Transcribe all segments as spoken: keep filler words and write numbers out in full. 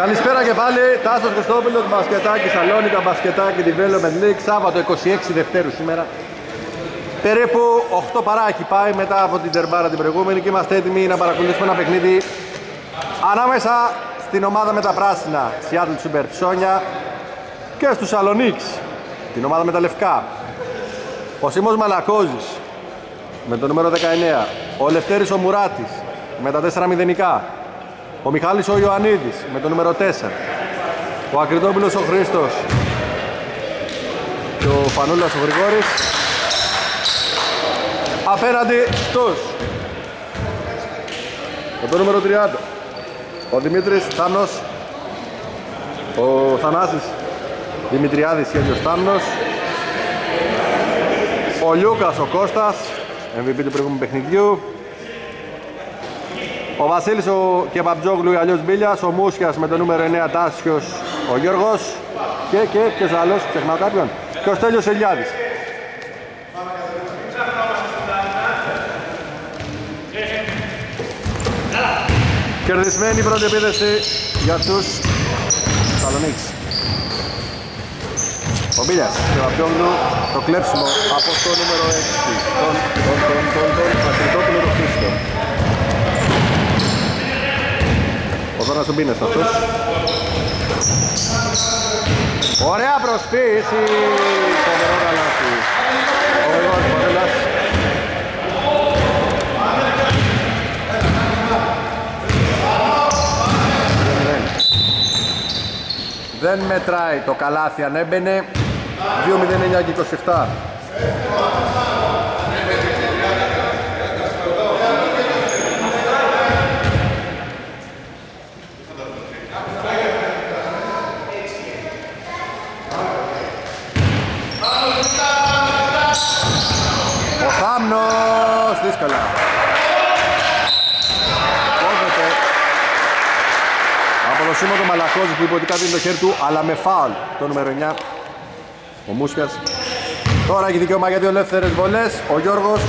Καλησπέρα και πάλι, Τάσος Χριστόπουλος, μπασκετάκι Σαλόνικα, μπασκετάκι Development League, Σάββατο είκοσι έξι Δευτέρου σήμερα. Περίπου οκτώ παρά έχει πάει μετά από την τερμπάρα την προηγούμενη και είμαστε έτοιμοι να παρακολουθήσουμε ένα παιχνίδι ανάμεσα στην ομάδα με τα πράσινα, Seattle Supersonics, και στους Σαλονίξ, την ομάδα με τα λευκά. Ο Σίμος Μαλακόζης με το νούμερο δεκαεννέα, ο Λευτέρης ο Μουράτης με τα τέσσερα μηδενικά, ο Μιχάλης ο Ιωαννίδης με το νούμερο τέσσερα, ο Ακριτόπουλος ο Χρήστος και ο Φανούλας ο Γρηγόρης απέναντι στους με το νούμερο τριάντα, ο Δημήτρης Θάνος, ο Θανάσης Δημητριάδης και ο Στάνος, ο Λιούκας ο Κώστας, εμ βι πι του προηγούμενου παιχνιδιού, ο Βασίλης ο Κεμπαμπτζόγλου, αλλιώς Μπίλιας, ο Μούσιας με το νούμερο εννέα Τάσιος, ο Γιώργος και, και ποιος άλλος, ξεχνάω κάποιον, και ο Στέλιος Ελιάδης. Κερδισμένη η πρώτη επίδεση για τους Σαλονίξ. Ο Μπίλιας, ο Κεμπαμπτζόγλου, το κλέψιμο από το νούμερο έξι, τον, τον, τον, τον, τον Ακριτόπουλο τον Χρήστο. Ο Δόνας του Μπίνες αυτός. Ωραία προσποίηση. Φοβερό καλάθι. Ο Γρηγόρης Παρέλας. Δεν μετράει το καλάθι αν έμπαινε. δύο μηδέν εννιά και είκοσι επτά. Δύσκολα. Κόβεται από το σήμα του Μαλακόζη που υποτικά δίνει το χέρι του, αλλά με φάουλ το νούμερο εννιά. Ο Μούσιας. Τώρα έχει δικαίωμα για δύο ελεύθερες βολές. Ο Γιώργος.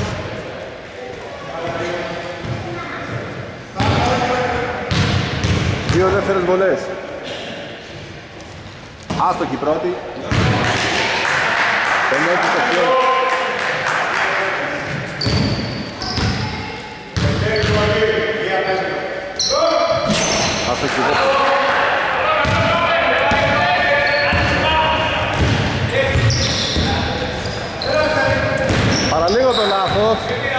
Δύο ελεύθερες βολές. Άστοχη πρώτη. Πενέτη το χέρι. Παραλίγο το λάθος.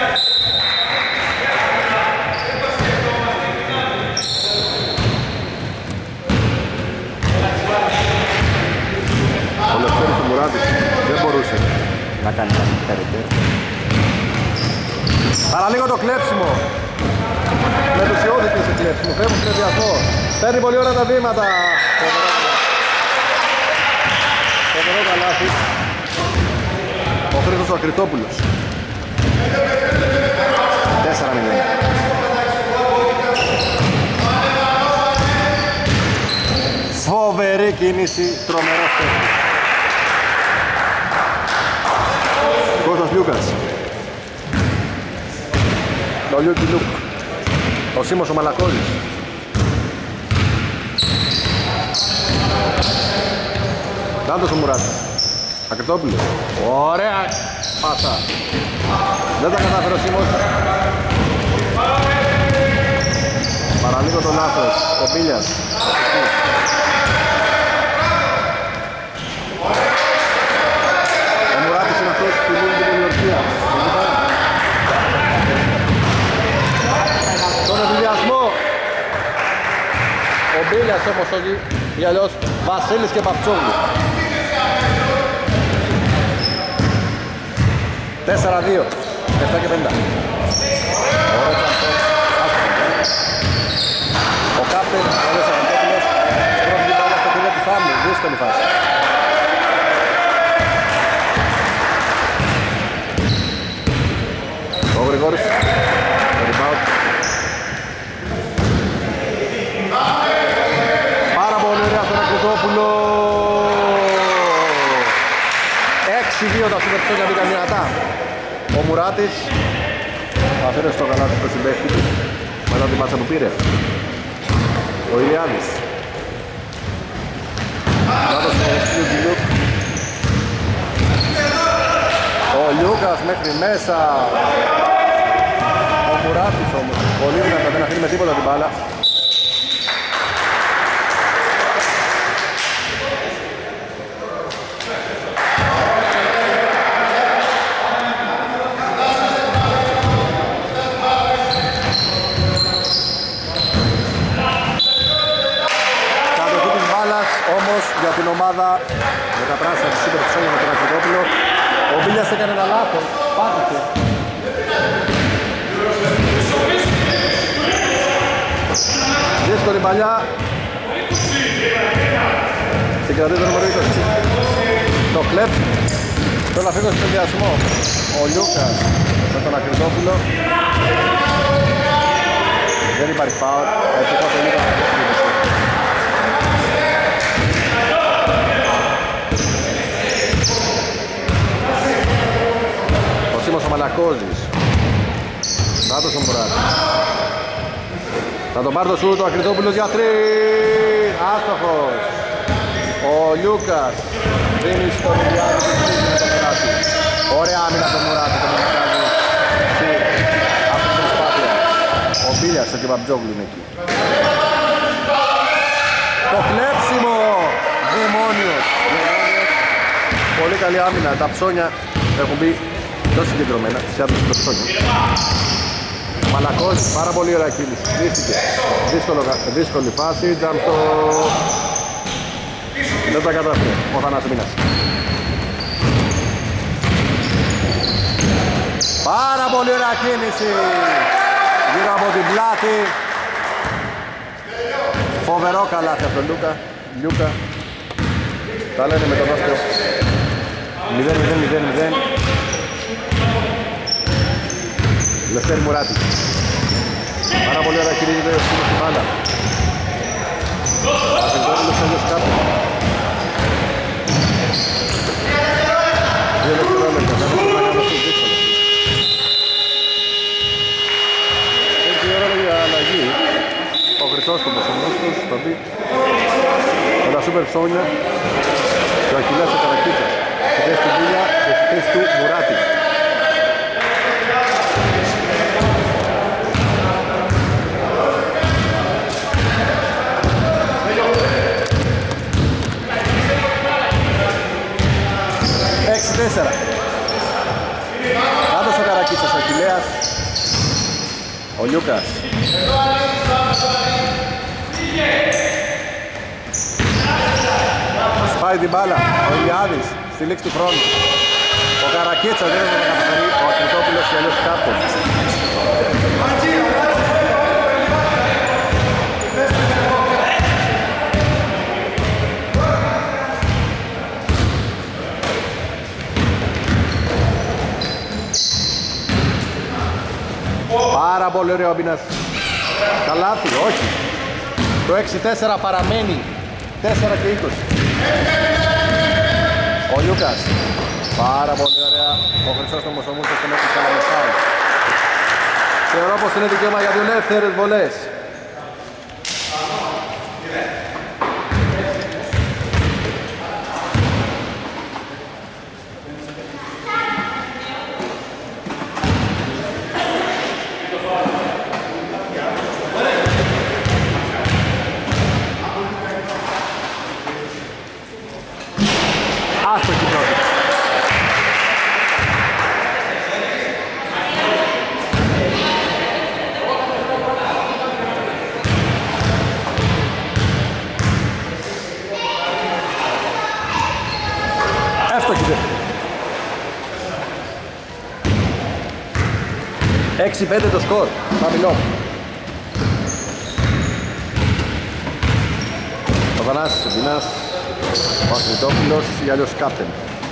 Ο Λευτέρης του Μουράτης δεν μπορούσε να κάνει κάτι καλύτερο. Παραλίγο το κλέψιμο. Με τους ιώδικες σε κλέψιμο, φεύγουν στον ενδιασμό. Παίρνει πολύ ωραία τα βήματα. Φοβερό καλάθι. Ο Χρήστος ο Ακριτόπουλος. τέσσερα μηδέν. Φοβερή κίνηση, τρομερός παίκτης. Κώστας Λιούκας. Το Λιούκι Λουκ. Ο Σίμος ο Μαλακόλης. Δάντος ο Μουράτης. Ακριτόπουλος. Ωραία πάσα. Δεν τα κατάφερε ο Σίμος. Παραλίγο το λάθος. Ο Μπίλιας. Ο Μουράτης είναι αυτός που λύνει την πολιορκία. Τον ενδιασμό. Ο Μπίλιας όμως όχι, ή αλλιώς Βασίλης και Παπτσόγλου. τέσσερα δύο, επτά και πενήντα. Ο κάπτεν, ο Λες Αγγελόπουλος, πρώτη την μπάλα στο χέρι του Θάμνου, δύσκολη φάση. Ο Γρηγόρης, το rebound. Πάρα πολύ ωραία στον Ακριτόπουλο. έξι δύο τα Supersonics μπήκαν δυνατά. Ο Μουράτης θα φέρει στο καλάθι το συμπέχτη του μετά την μάτσα που πήρε. Ο Ηλιάδης. Λάθος στο Λιούκ. Ο Λιούκας μέχρι μέσα. Ο Μουράτης όμως. Πολύ δυνατά, δεν αφήνει με τίποτα την μπάλα. Για την ομάδα με τα πράσινα του Σούπερ Ψώνια με τον Ακριτόπουλο. Ο Μπίλιας έκανε ένα λάθος, πάτησε. Δύσκολη παλιά. Συγκρατεί το νούμερο είκοσι. Το κλέπ. Τώρα φύγω στο συνδυασμό. Ο Λιούκας με τον Ακριτόπουλο. Δεν υπάρχει φάουλ. Ευτυχώς ο Λιούκας. Ο Μαλακώζης. Νάτος ο Μουράτης. Θα τον πάρει το σούτ ο Ακριτόπουλος για τρεις. Άστοχος. Ο Λιούκας δίνει στον Ιλιάδη με το περάτη. Ωραία άμυνα από τον Μουράτη. Το Μαλακώζη. Αυτή την προσπάθεια. Ο Μπίλιας ο Κεμπαμπτζόγλου είναι εκεί. Το κλέψιμο. Δαιμόνιος. Πολύ καλή άμυνα. Τα ψώνια έχουν μπει τόσο συγκεντρωμένα, σε άντρες το ψώνιο. Μαλακός, πάρα πολύ ωραία κίνηση. Δύστηκε. Δύσκολο, δύσκολη φάση, τζαμ στο... Δεν τα κατάφερε ο Θανάσης Μήνας. Πάρα πολύ ωραία κίνηση. Γύρω από την πλάτη. Φοβερό καλάθι από τον Λούκα. Λιούκα. Τα λένε με τον Όσκο. μηδέν μηδέν μηδέν μηδέν. Λευτέρη Μουράτη. Πάρα πολύ ωραία κινείται στην μπάλα. Αφεντόπουλος αλλιώς κάτω. Δύο δευτερόλεπτα. Δεν μπορούμε να κάνουμε αυτό δύσκολο. Ήρθε η ώρα για αλλαγή. Ο Χρυσόσκοπος ο Μόσκος θα μπει με τα Σούπερ Ψώνια και ο Αχιλλέας ο Καρακίτσας. Στη θέση του Μπίλια και στη θέση του Μουράτη. έξι τέσσερα. Κάτω ο Καρακίτσας, ο Αχιλλέας, ο Λιούκας. Σπάει την μπάλα, ο Ηλιάδης στη λήξη του χρόνου. Ο Καρακίτσας δεν είναι να καταφέρει, ο Ακριτόπουλος και αλλιώς κάπτον. Πάρα πολύ ωραίο ο Μπίνας. Καλάθι, όχι. Το έξι τέσσερα παραμένει. τέσσερα και είκοσι. Ο Λιούκας. Πάρα πολύ ωραία. Ο Χρυσόστομος ο Μούσος τον έχει καλαμιστάει. Θεωρώ πως είναι δικαίωμα για δύο ελεύθερες βολές. Άστοχη πρώτη. Εύστοχη δεύτερη. έξι πέντε το σκορ. Χαμηλό. Ο Θανάσης ο Μπινάς. Ο Ακριτόπουλος ή αλλιώς κάπτεν.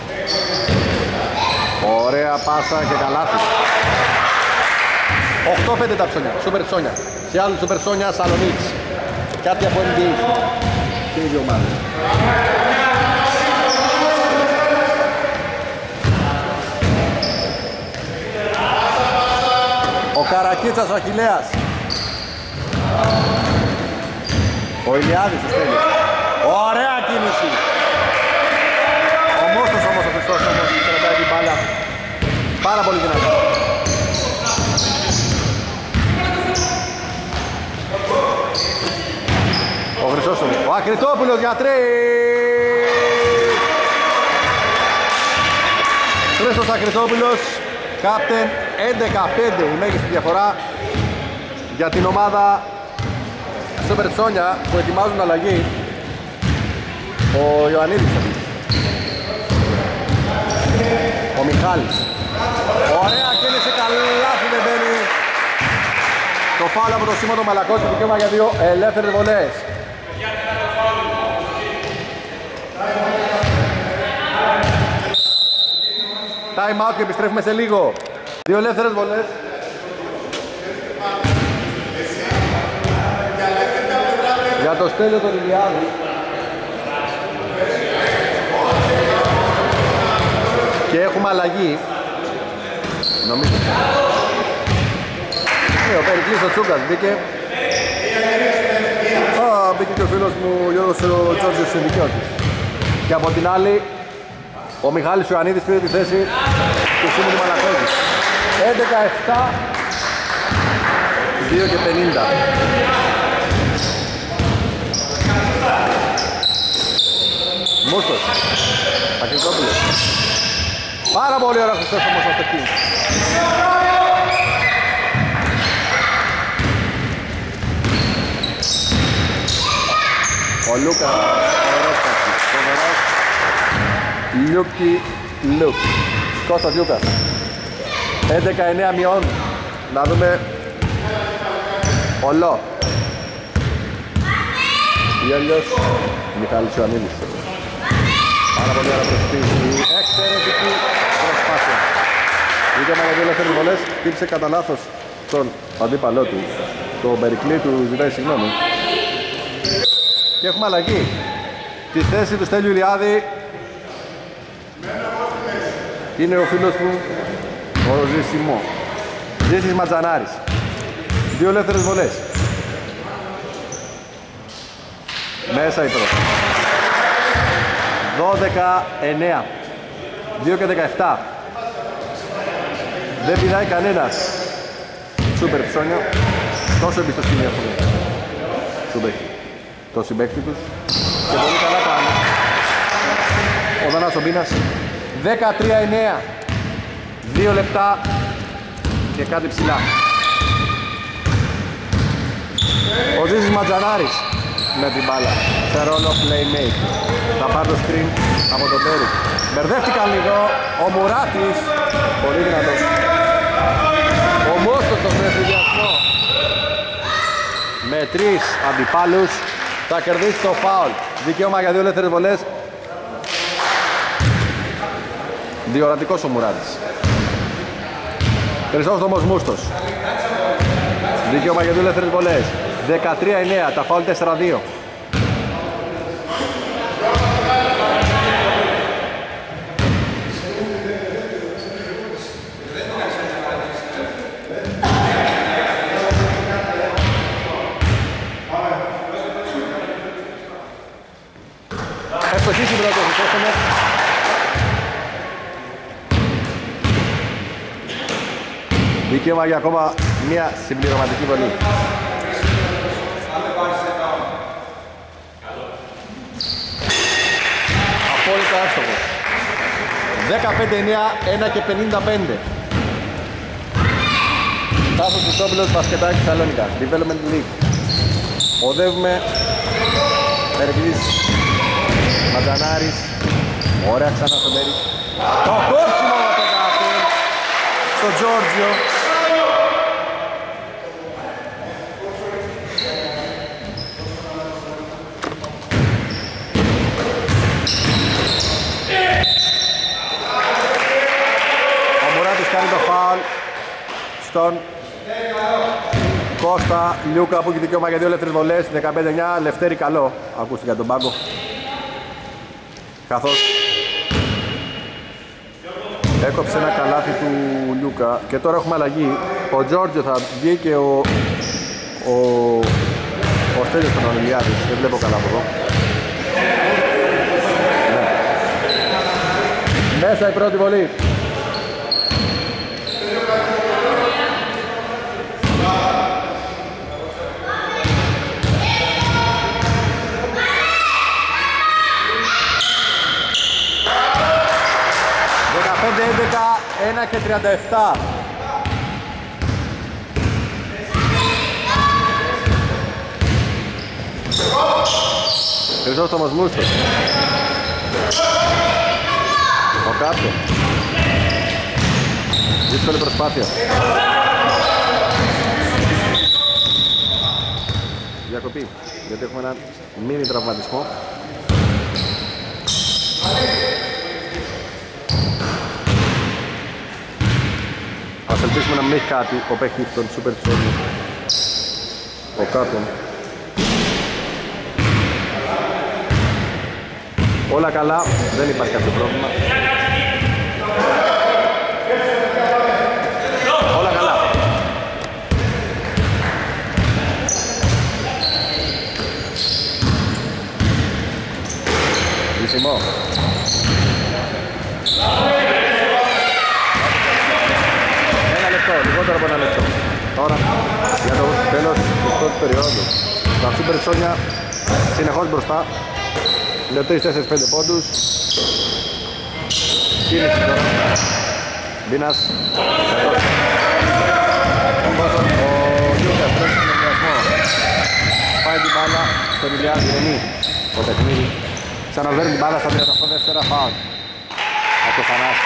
Ωραία πάσα και καλάθι. οκτώ πέντε τα ψώνια, Σούπερ Ψώνια. Σε άλλους Σούπερ Ψώνια Σαλονίκης. Κάτι από εν μπι έι και οι δύο ομάδες. Ο Καρακίτσας ο Αχιλλέας. Ο Ηλιάδης ο Στέλιος. Ωραία κίνηση. κρατάει την μπάλα πάρα πολύ δυνατά. Ο Χρυσόστομος, ο Ακριτόπουλος για τρεις. Χρήστος Ακριτόπουλος, κάπτεν, έντεκα πέντε η μέγιστη διαφορά για την ομάδα στο Περτσόνια που ετοιμάζουν αλλαγή. Ο Ιωαννίδης, ο Μιχάλης, ωραία κίνηση, καλάθι δεν μπαίνει. Το φάουλ από το Σίμω τον Μαλακώση, δικαίωμα για δύο ελεύθερες βολές. Time out και επιστρέφουμε σε λίγο. Δύο ελεύθερες βολές. Για το Στέλιο τον Ηλιάδη. Και έχουμε αλλαγή. Νομίζω. Ε, ο Περικλής ο Τσούκας μπήκε. Α, μπήκε και ο φίλος μου Γιώργος ο Τζόρτζιος Συνδικιώτης. Και από την άλλη ο Μιχάλης Ιωαννίδης πήρε τη θέση του Σίμου του Μαλακώτη. έντεκα επτά, δύο και πενήντα. Μούστος, Ακριτόπουλος. Πάρα πολύ ωραία Χριστός όμως ως εκεί. Ο Λούκα, ωραίος κάτσε, φοβερός. Λούκι Λούκ. Κώστας Λούκας. έντεκα εννέα μειών. Να δούμε. Ολό. Γέλιος. Μιχάλης Ιωαννίδης. Πάρα πολύ ωραία προσφύση. Εξαιρετική προσπάθεια. Βγήκαμε για δύο ελεύθερες βολές. Χτύπησε κατά λάθος τον αντίπαλό του. Τον Περικλή του ζητάει συγγνώμη. Και έχουμε αλλαγή. Τη θέση του Στέλιου Ηλιάδη είναι ο φίλος μου ο Ζήσιμο. Ζήσης Ματζανάρης. Δύο ελεύθερες βολές. Μέσα η πρώτη. δώδεκα εννέα. δύο και δεκαεπτά. Δεν πηδάει κανένας. Σούπερ ψώνιο. Τόσο εμπιστοσύνη έχουν. Σούπερ. Το συμπαίκτη τους. Και πολύ καλά πάνε. Ο Δανάς ο Μπίνας. δεκατρία εννέα. δύο λεπτά και κάτι ψηλά. Ο Ζήσης Ματζανάρης με την μπάλα σε ρόλο playmaker. Θα πάρει το screen από τον Τέρι. Μπερδεύτηκαν λίγο. Ο Μουράτης, πολύ δυνατός. Ο Μόστος στον εφηδιασμό με τρεις αντιπάλους θα κερδίσει το φάουλ. Δικαίωμα για δύο ελεύθερες βολές. Διορατικός ο Μουράτης. Χρυσόστομος Μούστος. Δικαίωμα για δύο ελεύθερες βολές. δεκατρία εννέα, τα φάουλ τέσσερα δύο. Ευτοχή συμπληρωτή ο Χρυσόστομος. Δικαίωμα για ακόμα μία συμπληρωματική βολή. Απόλυτα εύστοχος. δεκαπέντε εννέα, ένα και πενήντα πέντε. Τάσος Χριστόπουλος, Μπασκετάκι Σαλόνικα, Development League. Οδεύουμε. Περικλής Ματζανάρης. Ωραία ξανά στο Μέρι. Το κόψιμο από το κάτω στο Τζόρτζιο. Ο Μουράτης κάνει το φάουλ στον Κώστα Λιούκα που έχει δικαίωμα για δύο ελεύθερες βολές. Δεκαπέντε εννέα, Λευτέρη καλό. Ακούστηκε για τον πάγκο. Καθώς έκοψε ένα καλάθι του Λιούκα και τώρα έχουμε αλλαγή. Ο Τζόρτζιο θα βγει και ο ο, ο Στέλιος των Ολυμπιάδης. Δεν βλέπω καλά από εδώ. Ναι. Μέσα η πρώτη βολή. δεκαπέντε έντεκα, ένα και τριάντα επτά. Χρυσόστομος Μούστος. Ο Κάτω. Δύσκολη προσπάθεια. Διακοπή, γιατί έχουμε έναν μίνι τραυματισμό. Ας ελπίσουμε να μην έχει κάτι ο παίκτης των Super Sonic. Ο Κάτω. Όλα καλά, δεν υπάρχει κάποιο πρόβλημα. Όλα καλά. Βυσιμό. Ένα λεπτό, λιγότερο από ένα λεπτό. Τώρα, για το τέλος της πρώτης περίοδου. Τα Super Sonic συνεχώς μπροστά. Με τρεις τέσσερις πέντε πόντους. Κίνηση τώρα. Μπίνας. Ο Λούκας τρέχει στον ενδιασμό. Πάει την μπάλα στον Ηλιάδη, ηρεμεί το παιχνίδι. Ξαναβέρνει την μπάλα στα τριάντα οκτώ δεύτερα φάουλ. Από το Θανάση.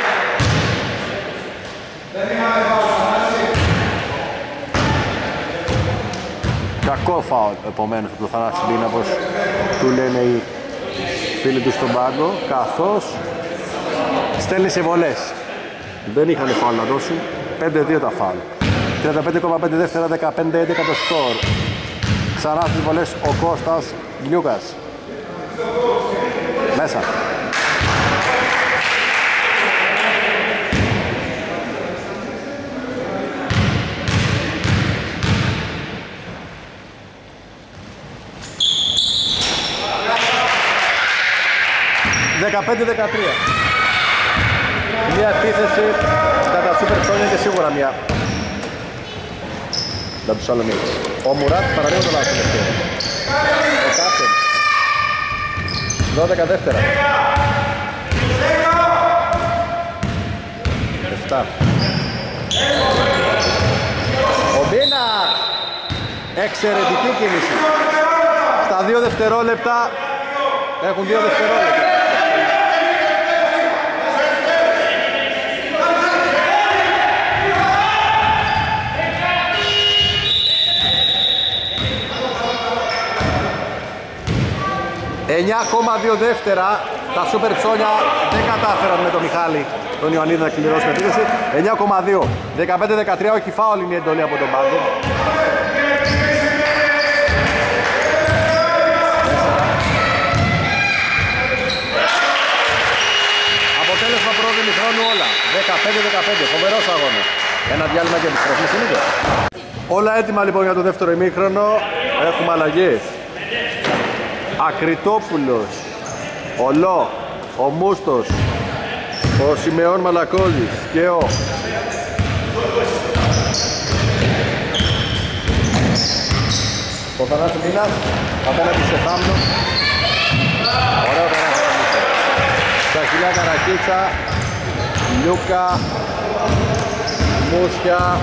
Κακό φάουλ επομένως από το Θανάση Μπίνα, όπως του λένε οι φίλοι του στον πάγκο, καθώς στέλνει σε βολές. Δεν είχαν φάουλ να δώσουν, πέντε δύο τα φάουλ. τριάντα πέντε κόμμα πέντε δεύτερα, δεκαπέντε έντεκα το σκορ. Ξανά στις βολές ο Κώστας Λιούκας. Μέσα. δεκαπέντε δεκατρία. Μια επίθεση κατά Super Sonic και σίγουρα μια για τους Σαλονίκης. Ο Μουράτ παραλίγο το λάθος τελευταίο. Ο Κάπτεν. δώδεκα δεύτερα. επτά. Ο Μπίνα. Εξαιρετική κίνηση. Στα δύο δευτερόλεπτα έχουν δύο δευτερόλεπτα. εννιά κόμμα δύο δεύτερα, τα Super Sonic δεν κατάφεραν με τον Μιχάλη τον Ιωαννίδη να κληρώσει την επίθεση. εννιά κόμμα δύο, δεκαπέντε δεκατρία, όχι φάουλ είναι η εντολή από τον πάγκο. Αποτέλεσμα πρώτου ημιχρόνου όλα, δεκαπέντε δεκαπέντε, φοβερός αγώνας. Ένα διάλειμμα και επιστροφή συνήθω. Όλα έτοιμα λοιπόν για το δεύτερο ημίχρονο, έχουμε αλλαγές. Ακριτόπουλος, ο Λό, ο Μούστος, ο Σιμεών Μαλακώδης και ο ο Θανάσης Μίνας απέναντι σε Θάμνο. Ωραίο Θανάσης. Σαχιλιά Καρακίτσα, Λιούκα, Μούσια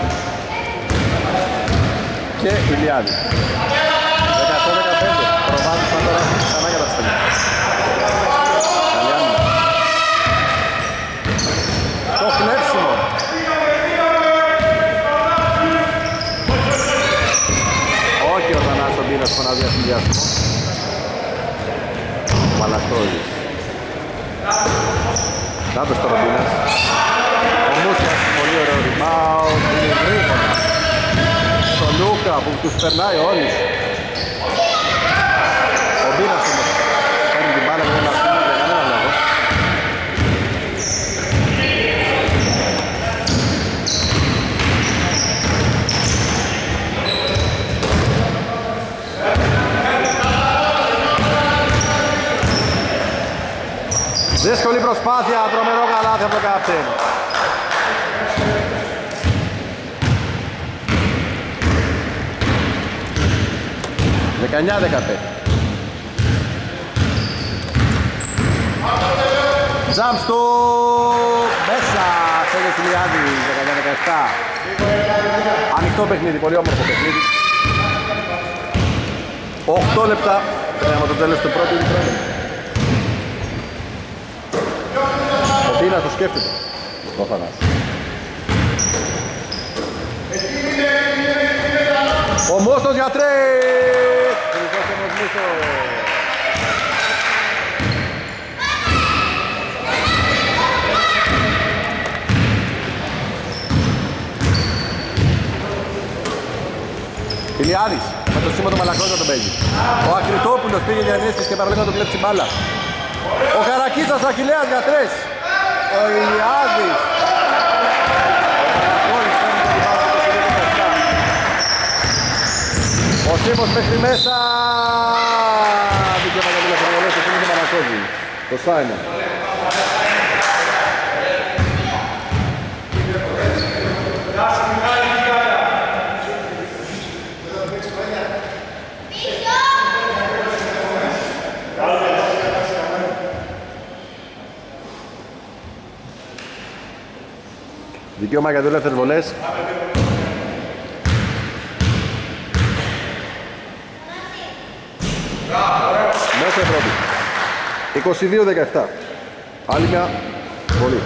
και Ηλιάδη. δεκαοκτώ δεκαπέντε. Προβάδισμα τώρα ξανά για τα σχολεία. Καλή άμυνα. Το κλέψιμο. Όχι ο Θανάσης ο Μπίνας φωνάζει ασυνδιάσιμο. Μαλακώδης. Κάτω στο Ρομπίνας. Ο Μούσιας, πολύ ωραίο rebound. Είναι γρήγορα. Στο Λούκα που τους περνάει όλους. Ο Μπίνας όμως παίρνει την μπάλα με ένα ασύνο για κανένα λόγο. Δύσκολη προσπάθεια, τρομερό καλάθι από τον κάπτεν. δεκαεννιά δεκαπέντε. Jump στο μέσα, Σέλιος Ηλιάδης, δεκαεννιά δεκαεπτά. Ανοιχτό παιχνίδι, πολύ όμορφο παιχνίδι. οκτώ λεπτά πριν από το τέλος του πρώτου ημιχρόνου. Ο Πίνας το σκέφτεται. Το Θανάση. Ο Μόστος για τρεις! Τελικός ο Μόστος. Ηλιάδης, με το σήμα του Μαλακρότα τον παίζει. Ο Ακριτόπουλος πήγε για ενίσχυση και παραλίγο να τον κλέψει μπάλα. Ο Καρακίτσας Αχιλλέας για τρεις. Ο Ηλιάδης. Ο Σίμος μέχρι μέσα. Δικαίωμα για τηλεφωνιολές, ο Σίμος του Μαλακρότη. Το Σάιμον. Δικαίωμα για δύο ελεύθερες βολές. Μέσα Ευρώπη. είκοσι δύο δεκαεπτά. Άλλη μια βολή.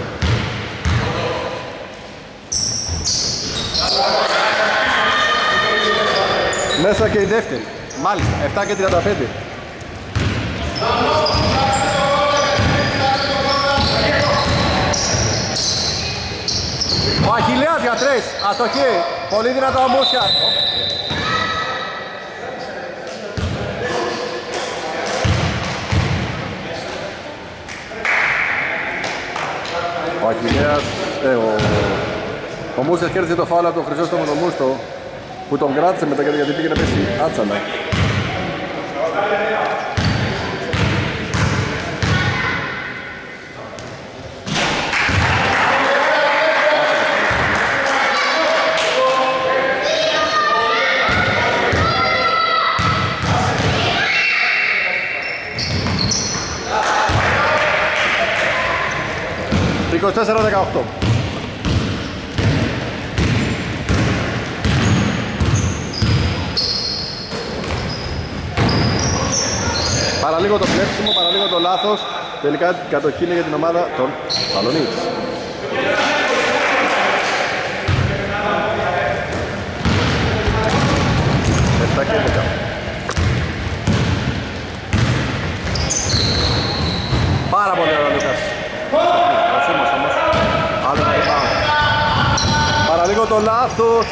Μέσα και η δεύτερη. Μάλιστα. επτά και τριάντα πέντε. Ο Αχιλλέας για τρεις, αστοχή, πολύ δυνατό ο Μούσιας. Ο Αχιλλέας, ε, ο, ο Μούσιας κέρδισε το φάουλ από τον Χρυσόστομο τον Μούστο που τον κράτησε μετά γιατί πήγε να πέσει άτσαλα. είκοσι τέσσερα δεκαοκτώ. Παραλίγο το κλέψιμο, παραλίγο το λάθος. Τελικά κατοχή είναι για την ομάδα των Θεσσαλονίκης. επτά και έντεκα. Πάρα πολύ ωραία Λούκας. Παραλίγο το λάθος.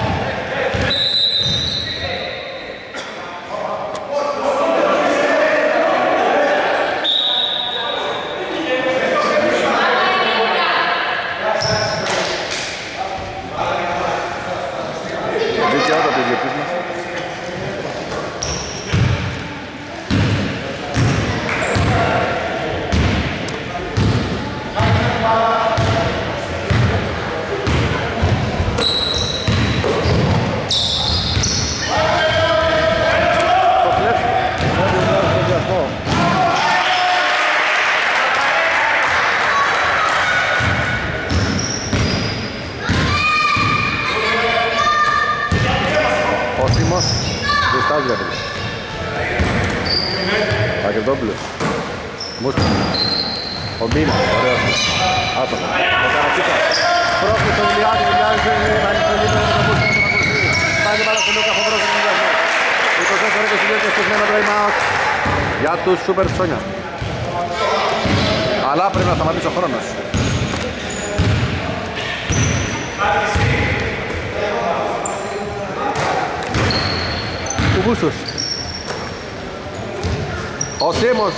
Δίκαια το διαιτητής μας. Πακετόπουλος. Μούστος. Ο Μπίνας. Ωραίος. Άτομο. Ο Καρακίτσας. Πρόκειται στον Ηλιάδη. Ο Ηλιάδης είναι στο γήπεδο με τον Μούστο. Πάει την μπάλα στον Λούκα. Φοβερός ο Ηλιάδης. είκοσι τέσσερα είκοσι δύο και στισμένο time out για τους Σούπερ Ψώνια. Αλλά πρέπει να σταματήσει ο χρόνος. Ο Μπούσος. Ο Σίμος.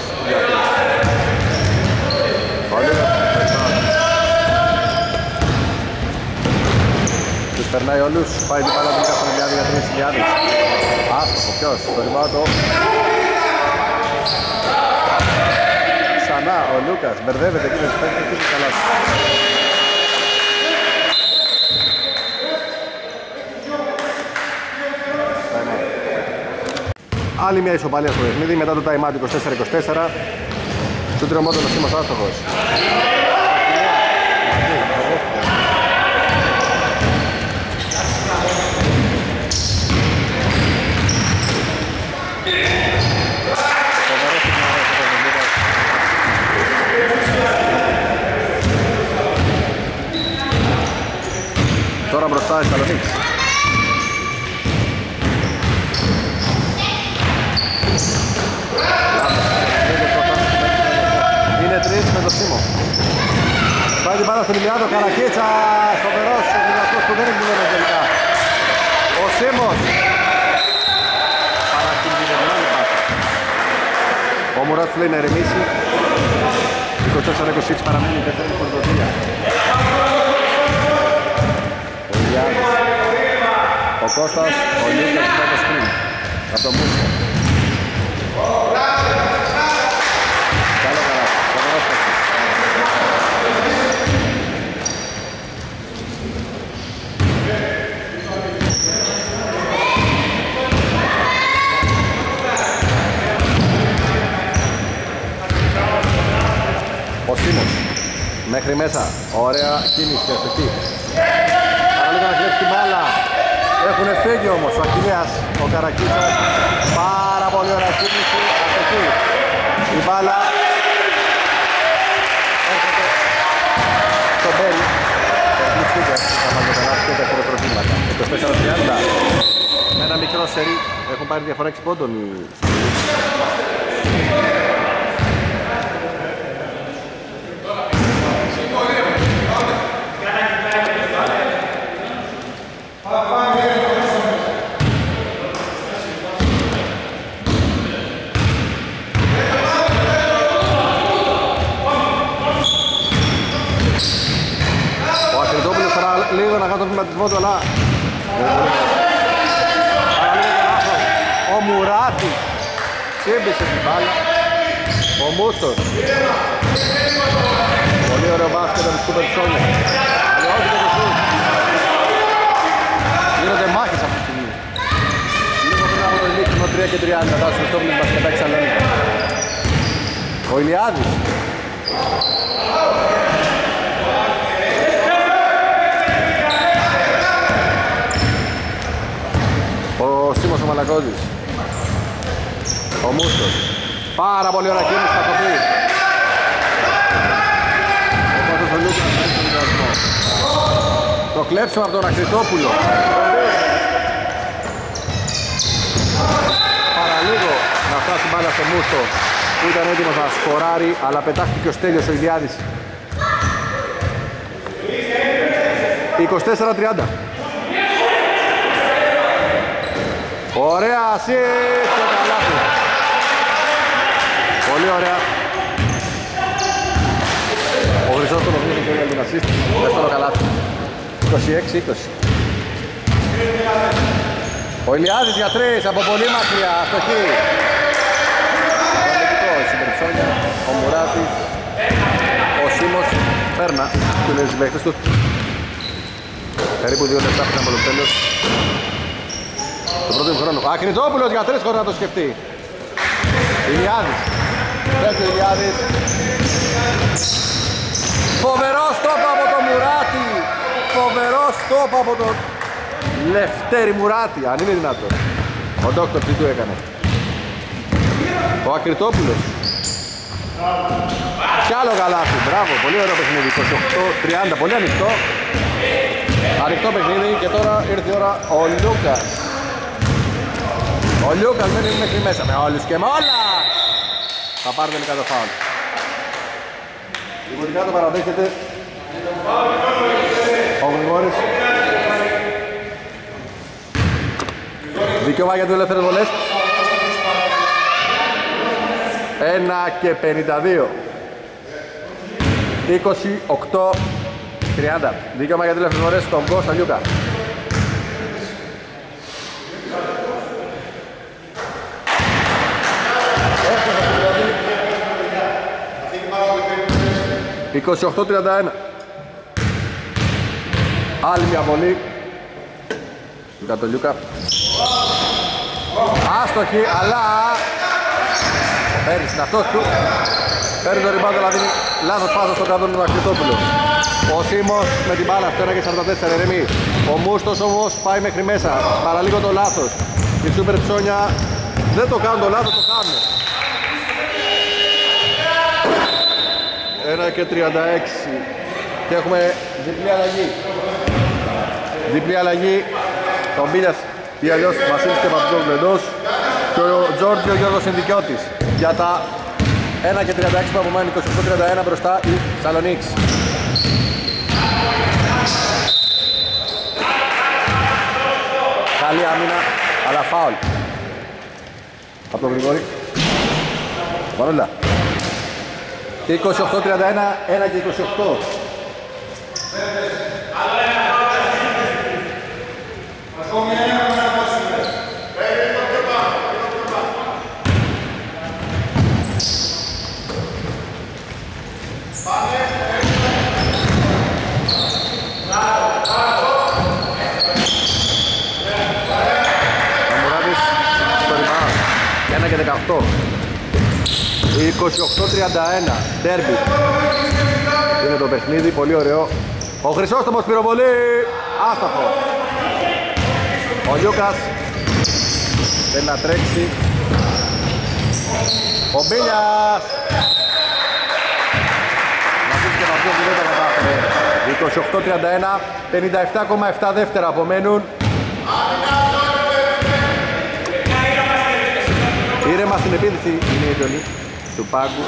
Τους περνάει όλους. Πάει την μπάλα τελικά στον Ηλιάδη για τρεις χιλιάδες. Άστοχο ποιος. Το ριμπάτο. ξανά ο Λούκας, μπερδεύεται εκεί με τους παίκτες και καλά. Άλλη μια ισοπαλία στο παιχνίδι μετά το time out είκοσι τέσσερα είκοσι τέσσερα. Στο τριωμότο ο Σίμος άστοχος. Τώρα μπροστά η Θεσσαλονίκη. Είναι τρεις με το Σίμο. Πάει την πάρα στον Ιλιάδο, Καρακίτσας, φοβερός, ο δυνατός που δεν είναι τελικά. Ο Σίμος. Παρακινδυνευμένη πάσα. Ο Μουράτς λέει να ερεμήσει. είκοσι τέσσερα είκοσι έξι παραμένει η δεύτερη φορτοδία. Ο Ιλιάδος. Ο Κώστας, ο Λιούκας κοιτάει το σκριν. Από τον Μούσο. Καλό καράς, φοβερός παίκτης. Ο Σίμος μέχρι μέσα, ωραία κίνηση, αστοχή. Παραλίγο να κλέψει την μπάλα. Έχουν φύγει όμως ο Ακυλέας, ο Καρακίτσας. Πάρα πολύ ωραία κίνηση, αστοχή. Η μπάλα έρχεται στον Μπέρι. Ο Κλειστήκας θα βάλει το καλάθι και τα χειροκροτήματα. είκοσι τέσσερα τριάντα. Με ένα μικρό σερί έχουν πάρει διαφορά έξι πόντων οι λίγο να κάνω τον βηματισμό του, αλλά ο Μουράτη σύμπησε την μπάλα. Ο Μούστος. Πολύ ωραίο μπάσκετ από τους Κούπερ Σόνια. Γίνονται μάχες αυτή τη στιγμή. Λίγο πριν από το λίξιμο τρία και τριάντα μετά στο Χριστόφιλος μπασκετάκι Σαλονίκη. Ο Ηλιάδης. Ο Σίμος ο Μαλακώδης. Ο Μούστος. Πάρα πολύ ωραία κίνηση θα το πει. Ο Κώστας ο Λούκας θα έχει τον διασμό. Το κλέψιμο από τον Ακριτόπουλο. Παραλίγο να φτάσει μπάλα στο Μούστο που ήταν έτοιμος να σκοράρει, αλλά πετάχτηκε ο Στέλιος ο Ηλιάδης. είκοσι τέσσερα τριάντα. Ωραία assist και καλάθι. Πολύ ωραία. Ο Χρυσός το παιχνίδι και για την assist. Δεύτερο καλάθι. είκοσι έξι είκοσι. Ο Ηλιάδης για τρεις από πολύ μακριά. Αστοχή. Ο Συμπεριψόνια. Ο Μουράτης. Ο Σίμος. Φέρνα. Του λέει τους παίκτες του. Περίπου δύο λεπτά πριν από το τέλος. Το πρώτο χρόνο. Ακριτόπουλος για τρεις χωρίς να το σκεφτεί. Ηλιάδης. Φεύγει ο Ηλιάδης. Φοβερό στόπ από τον Μουράτη. Φοβερό στόπ από τον Λευτέρη Μουράτη. Αν είναι δυνατόν. Ο Ντόκτορ τι του έκανε. Ο Ακριτόπουλος. Κι άλλο καλάθι. Μπράβο. Πολύ ωραίο παιχνίδι. είκοσι οκτώ τριάντα. Πολύ ανοιχτό. Ανοιχτό παιχνίδι και τώρα ήρθε η ώρα ο Λούκας. Ο Λούκας δεν είναι μέχρι μέσα με όλους και με όλα. Θα πάρει τελικά το φάουλ. Δημοτικά το παραδέχεται ο Γρηγόρης. Δικαίωμα για δύο ελεύθερες βολές. ένα και πενήντα δύο. είκοσι οκτώ τριάντα. Δικαίωμα για δύο ελεύθερες βολές στον Κώστα Λούκα. είκοσι οκτώ τριάντα ένα. Άλλη μια βολή για τον Λιούκα. Άστοχη, αλλά ο Πέρης είναι αυτός του. Παίρνει το rebound, αλλά δίνει λάθος πάσα στον κάτω του Μαξιτόπουλο. Ο Σίμος με την μπάλα, αυτό ένα και σαράντα τέσσερα, ερεμεί. Ο Μούστος όμως πάει μέχρι μέσα, παραλίγο το λάθος. Η Σούπερ Ψώνια δεν το κάνουν το λάθος, το κάνουν. ένα και τριάντα έξι και έχουμε διπλή αλλαγή. Διπλή αλλαγή, τον Μπίλιας ή αλλιώς Βασίλης και Παπτζόγλου και ο Τζόρτζιο Γιώργος Συνδικιώτης. Για τα ένα και τριάντα έξι που απομένει, είκοσι οκτώ τριάντα ένα μπροστά η Σαλονίκης. Καλή άμυνα, αλλά φάουλ από τον Γρηγόρη. Παρόλα. Και είκοσι οκτώ τριάντα ένα, ένα και είκοσι οκτώ. ένα και δεκαοκτώ. είκοσι οκτώ τριάντα ένα. Ντέρμπι. Είναι το παιχνίδι, πολύ ωραίο. Ο Χρυσόστομος πυροβολή. Άστοχο. Ο Λιούκας θέλει να τρέξει. Ο Μπίλιας. Μαζί και βαθιός δεν τα κατάφερε. είκοσι οκτώ τριάντα ένα. πενήντα επτά κόμμα επτά δεύτερα απομένουν. Ήρεμα στην επίθεση είναι η εντολή του πάγκου.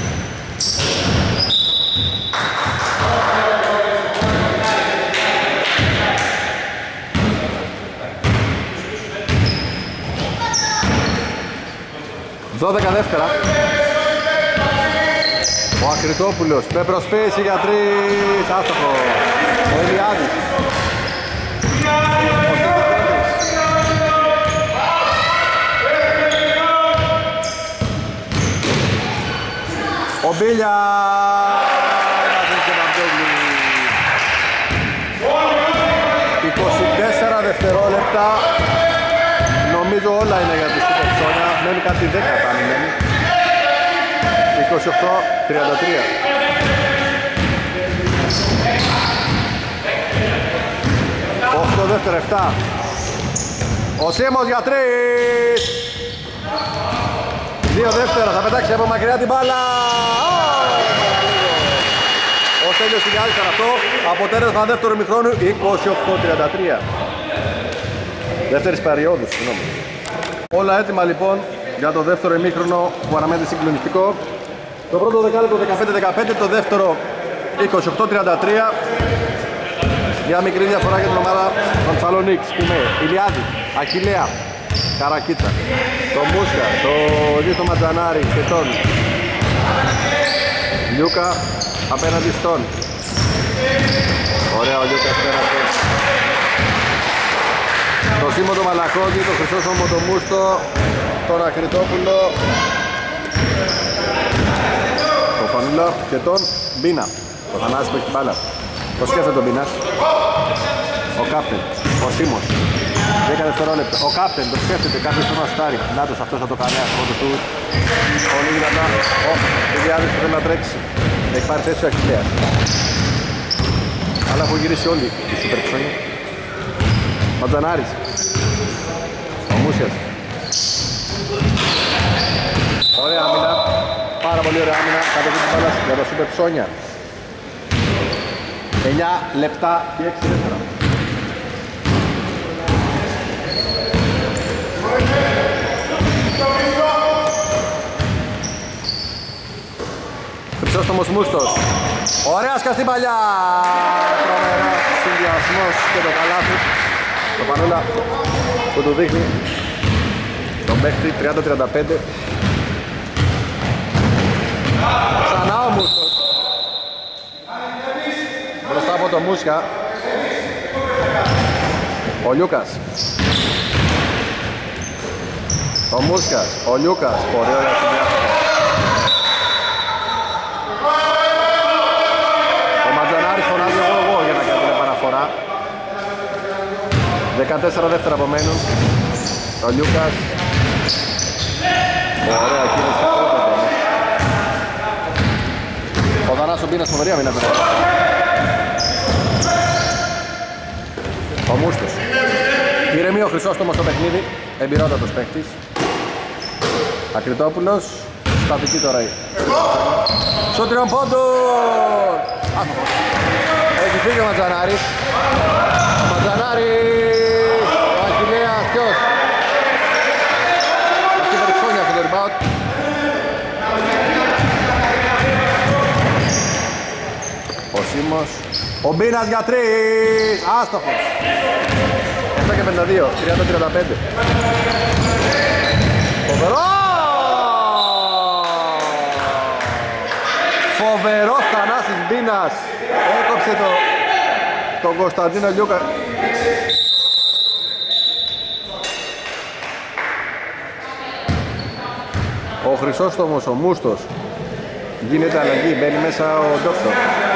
δώδεκα δεύτερα. Ο Ακριτόπουλος με προσποίηση για τρεις, άστοχο. Ο Ηλιάδης. Ο Μπίλια είκοσι τέσσερα δευτερόλεπτα. Νομίζω όλα είναι για τη Σούπερ Ψώνια. Μένει κάτι δέκα τα μένει. είκοσι οκτώ τριάντα τρία. οκτώ δεύτερα, επτά. Ο Σίμος για τρεις. Δύο δεύτερα, θα πετάξει από μακριά την μπάλα. Ο Στέλιος συνειάζει αυτό. Αποτέλεσμα δεύτερο ημιχρόνου είκοσι οκτώ τριάντα τρία. Δεύτερης περίοδου, συγγνώμη. Όλα έτοιμα λοιπόν για το δεύτερο ημίχρονο που αναμένεται συγκλονιστικό. Το πρώτο δεκάλεπτο δεκαπέντε δεκαπέντε, το δεύτερο είκοσι οκτώ τριάντα τρία. Μια μικρή διαφορά για την ομάδα των Θεσσαλονίκης. Είμαι Ηλιάδη, Αχιλλέα, Καρακίτσα, το Μούσκα, το Ρίστο Ματζανάρη και τον Λιούκα απέναντι στον. Ωραία, ο Λιούκας πέρασε. Το Σίμω το Μαλακώδη, το Χρυσόσωμο το Μούστο, τον Ακριτόπουλο, το Φανούλα και τον Μπίνα. Το Θανάση που έχει μπάλα. Το σκέφτεται τον Μπίνας. Ο Κάπτεν, ο Σίμος. δέκα δευτερόλεπτα. Ο Κάπτεν το σκέφτεται, κάποιος το μαστάρει. Νάτος, αυτός θα το κάνει αυτό το του. Πολύ δυνατά. Ο Ιλιάδης που θέλει να τρέξει. Έχει πάρει θέση ο Αχιλλέας. Αλλά έχουν γυρίσει όλοι οι Σούπερ Ψώνια. Ματζανάρης. Ο Μούσιας. Ωραία άμυνα. Πάρα πολύ ωραία άμυνα. Κάτω από την μπάλα για τα Σούπερ Ψώνια. εννιά λεπτά και έξι δεύτερα. Χρυσόστομος Μούστος. Ωραία σκαστή παλιά. Τρομερά συνδυασμός και το καλάθι. Το Πανούλα που του δείχνει τον παίκτη τριάντα τριάντα πέντε. Ξανά ο Μούστος. Μπροστά από το Μούσια. Ο Λιούκας. Ο Μούσκας, ο Λιούκας. Πολύ ωραία συνδυασμό. δεκατέσσερα δεύτερα απομένουν. Ο Λιούκας. Ωραία κίνηση. Ο Δανάς ο Μπίνας φοβερή αμήνα τώρα. Ο Μούστος. Ηρεμεί ο Χρυσόστομος στο παιχνίδι. Εμπειρότατος παίκτης. Ακριτόπουλος. Στατική τώρα. Στο τριών πόντων. Έχει φύγει ο Ματζανάρης. Ο Ματζανάρης. Ο Αχιλλέας. Ποιος? Αυτή περιξόνια αυτό το rebound. Ο Σίμος. Ο Μπίνας για τρεις. Άστοχος. επτά και πενήντα δύο. τριάντα τριάντα πέντε. Φοβερό! Φοβερός Θανάσης Μπίνας. Έκοψε το, τον Κωνσταντίνο Λιούκα. Ο Χρυσόστομος, ο Μούστος. Γίνεται αλλαγή, μπαίνει μέσα ο Ντόκτορ.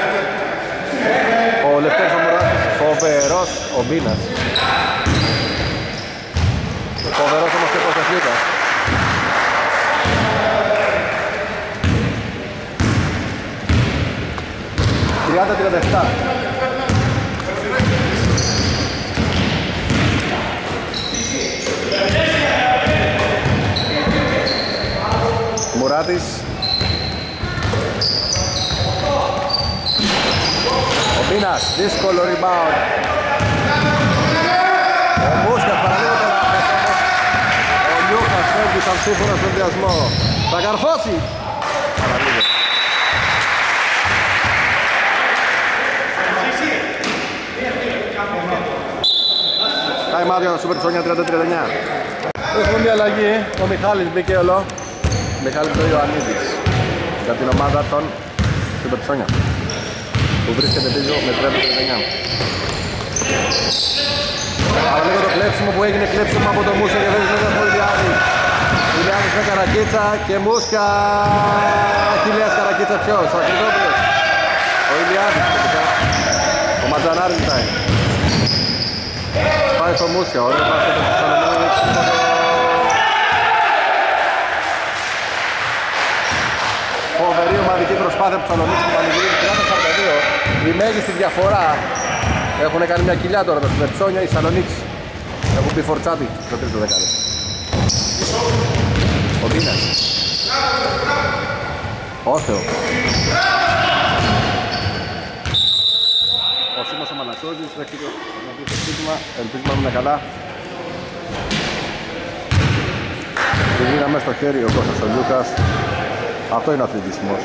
Ο Λευτέρης ο Μουράτης. Φοβερός ο Μπίνας. Φοβερός όμως και ο Κωνσταντίνος. τριάντα τριάντα επτά. Μουράτης. Ο Μπίνας, δύσκολο rebound. Ο Μούσκας παραλίγο τον Αχέτομος. Ο Λιούκας φεύγει σαν σύμφωνα στον διασμό. Θα καρφώσει. Παραλίγο. Time out για τα Super Sonia τριάντα τριάντα εννιά. Έχουμε μια αλλαγή. Ο Μιχάλης μπήκε όλο. Μιχάλης ο Ιωαννίδης για την ομάδα των Super Sonia που βρίσκεται πίσω με τριάντα τριάντα εννιά. Αλλά λίγο το κλέψιμο που έγινε κλέψιμο από το Μούσκα και βάζει μέσα στο Ιλιάδη. Ιλιάδης με Καρακίτσα και Μούσκα. Αχιλλέας Καρακίτσα ποιος? Ο Ακριτόπουλος. Ο Ιλιάδης τελικά. Ο Ματζανάρης ζητάει. Πάει στο Μούσια, ωραία πάσα το Θεσσαλονίκη. Φοβερή ομαδική προσπάθεια από τους Θεσσαλονίκη που πανηγυρίζει τριάντα σαράντα δύο. Η μέγιστη διαφορά. Έχουν κάνει μια κοιλιά τώρα τα Σουβερτσόνια, οι Θεσσαλονίκη. Έχουν πει φορτσάτι στο τρίτο δεκάδο. Ο Μπίνας. Όστεο. Ο Σίμος ο Μανασόζης, δέχτηκε το σύστημα, ελπίζουμε να είναι καλά. Τη δίναμε στο χέρι ο Κώστας ο Λιούκας. Αυτό είναι ο αθλητισμός.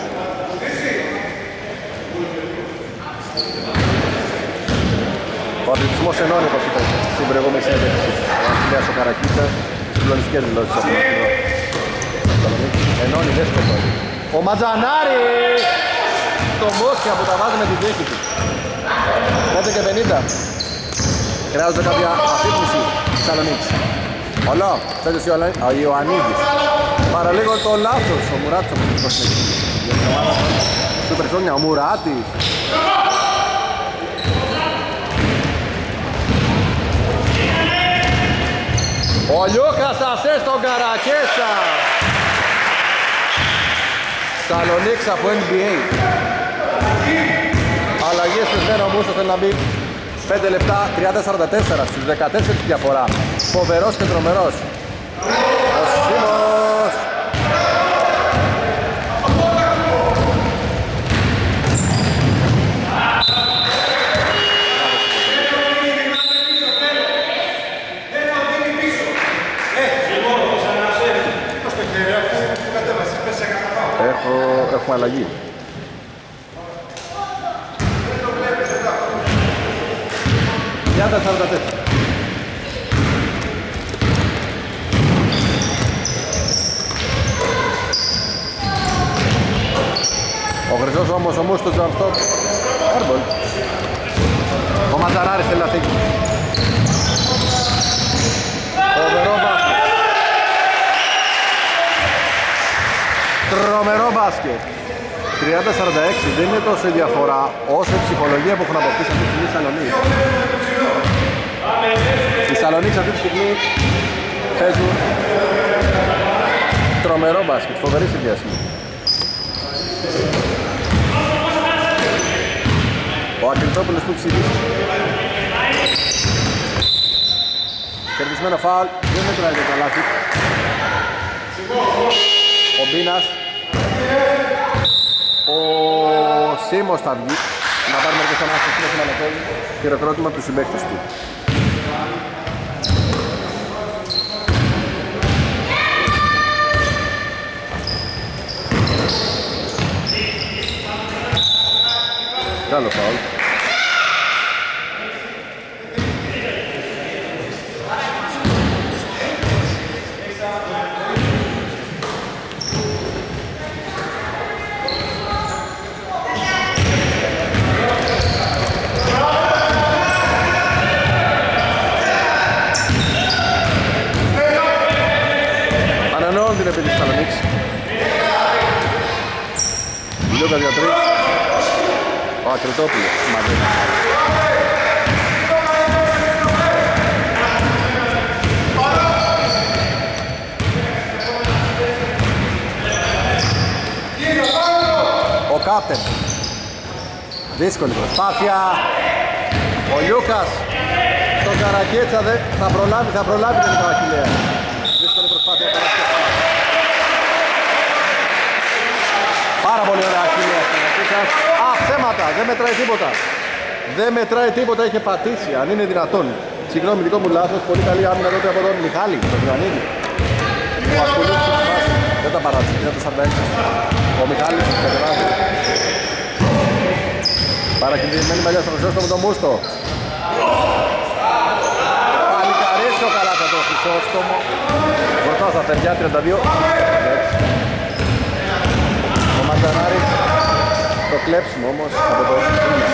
Ο αθλητισμός ενώνει όπως είπα στην προηγούμενη συνέντευξη. Ο Αχιλλέας ο Καρακίτσας, στις συγκλονιστικές δηλώσεις από τον Αθηνό. Ενώνει, δεν σκοτώνει. Ο Ματζανάρης! Το Μόσια που τα βάζει με τη δίκη του. πέντε και πενήντα. Χρειάζονται κάποια αφύπνιση της Θεσσαλονίκης. Ολό, θέτος ο Ιωαννίδης. Παραλίγο το λάθος, ο Μουράτης ο Μουράτης. Για την ομάδα του Περσόνια, ο Μουράτης. Ο Λιούκας ασέ στον Καρακέτσα. Θεσσαλονίκης από N B A. Αλλαγές του Σβέν ο Μούσος θέλει να μπει πέντε λεπτά, τριάντα σαράντα τέσσερα στους δεκατέσσερα διαφορά. Φοβερός και τρομερός. Ο Σίμος. Έχω, έχουμε αλλαγή. τριάντα σαράντα τέσσερα. Ο Χρυσός όμως όμως στο jump stop. Airball. Ο Ματζανάρης θέλει να φύγει. Φοβερό μπάσκετ. Τρομερό μπάσκετ. τριάντα σαράντα έξι δεν είναι τόσο η διαφορά όσο η ψυχολογία που έχουν αποκτήσει αυτή τη στιγμή Θεσσαλονίκη. Στη Θεσσαλονίκη αυτή τη στιγμή παίζουν τρομερό μπάσκετ, φοβερή συνδυασμή. Ο Ακριτόπουλος που ξυπνήσει. Κερδισμένο φάουλ, δεν μετράει το καλάθι. Ο Μπίνας. Ο Σίμος θα βγει. Να πάρει μερικές ανάσταση στην Ανατόλη. Χειροκρότημα από τους συμπαίκτες του. Καλό φάουλ. Ανανεώνουν την επίθεση της Θεσσαλονίκης. Λιούκας για τρεις. Ο Ακριτόπουλος μαζί. Ο Κάπτεν. Δύσκολη προσπάθεια. Ο Λιούκας στον Καρακέτσα δεν θα προλάβει, θα προλάβει την Καρακιλέα. Δύσκολη προσπάθεια. Πάρα πολύ ωραία Αχιλλέα στον Καρακέτσα. Α, θέματα, δεν μετράει τίποτα. Δεν μετράει τίποτα, είχε πατήσει, αν είναι δυνατόν. Συγγνώμη, δικό μου λάθος, πολύ καλή άμυνα τότε από τον Μιχάλη, τον Ιωαννίδη. Ο Ασκουλούτσης της φάσης, δεν τα παράτησε, είναι το σαράντα έξι. Ο Μιχάλης, κατεβάζει. Παρακινδυμένη μαλλιά στο χρυσόστομο τον Μούστο. Παλικαρίσιο καλά θα το χρυσόστομο. Μπροστά στα παιδιά, τριάντα δύο. Ο Ματζανάρης, το κλέψιμο όμως από το Ινία.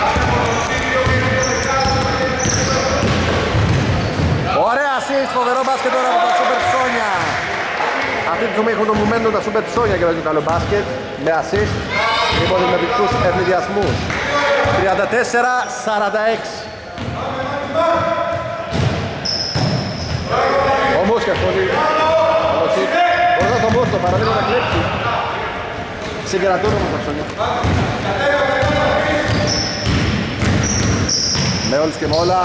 Ωραία assist, φοβερό μπάσκετ τώρα από τα Super Ψώνια. Αυτή τη στιγμή έχουν το μουμένο τα Super Ψώνια και παίζουν καλό μπάσκετ με assist υπό δημιουργικούς ευνηδιασμούς. τριάντα τέσσερα σαράντα έξι. Ο Μούσκας πολύ. Μπορείς το Μούσκο, παραδείγμα να κλέψει. Συγκρατούν όμως τα Ψώνια. Με όλους και με όλα.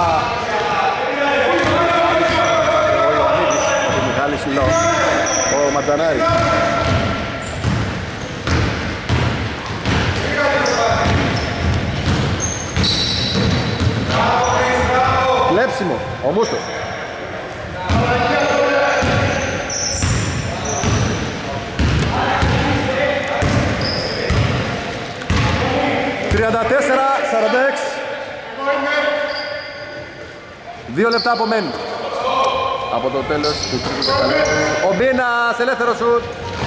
Ο Ιωαννίδης, ο Μιχάλης Λό, ο Ματζανάρης. Κλέψιμο, ο Μούστος. τριάντα τέσσερα σαράντα έξι. Δύο λεπτά απομένουν από το τέλος του τρίτου δεκαλέπτου. Ο Μπίνας, ελεύθερο σουτ.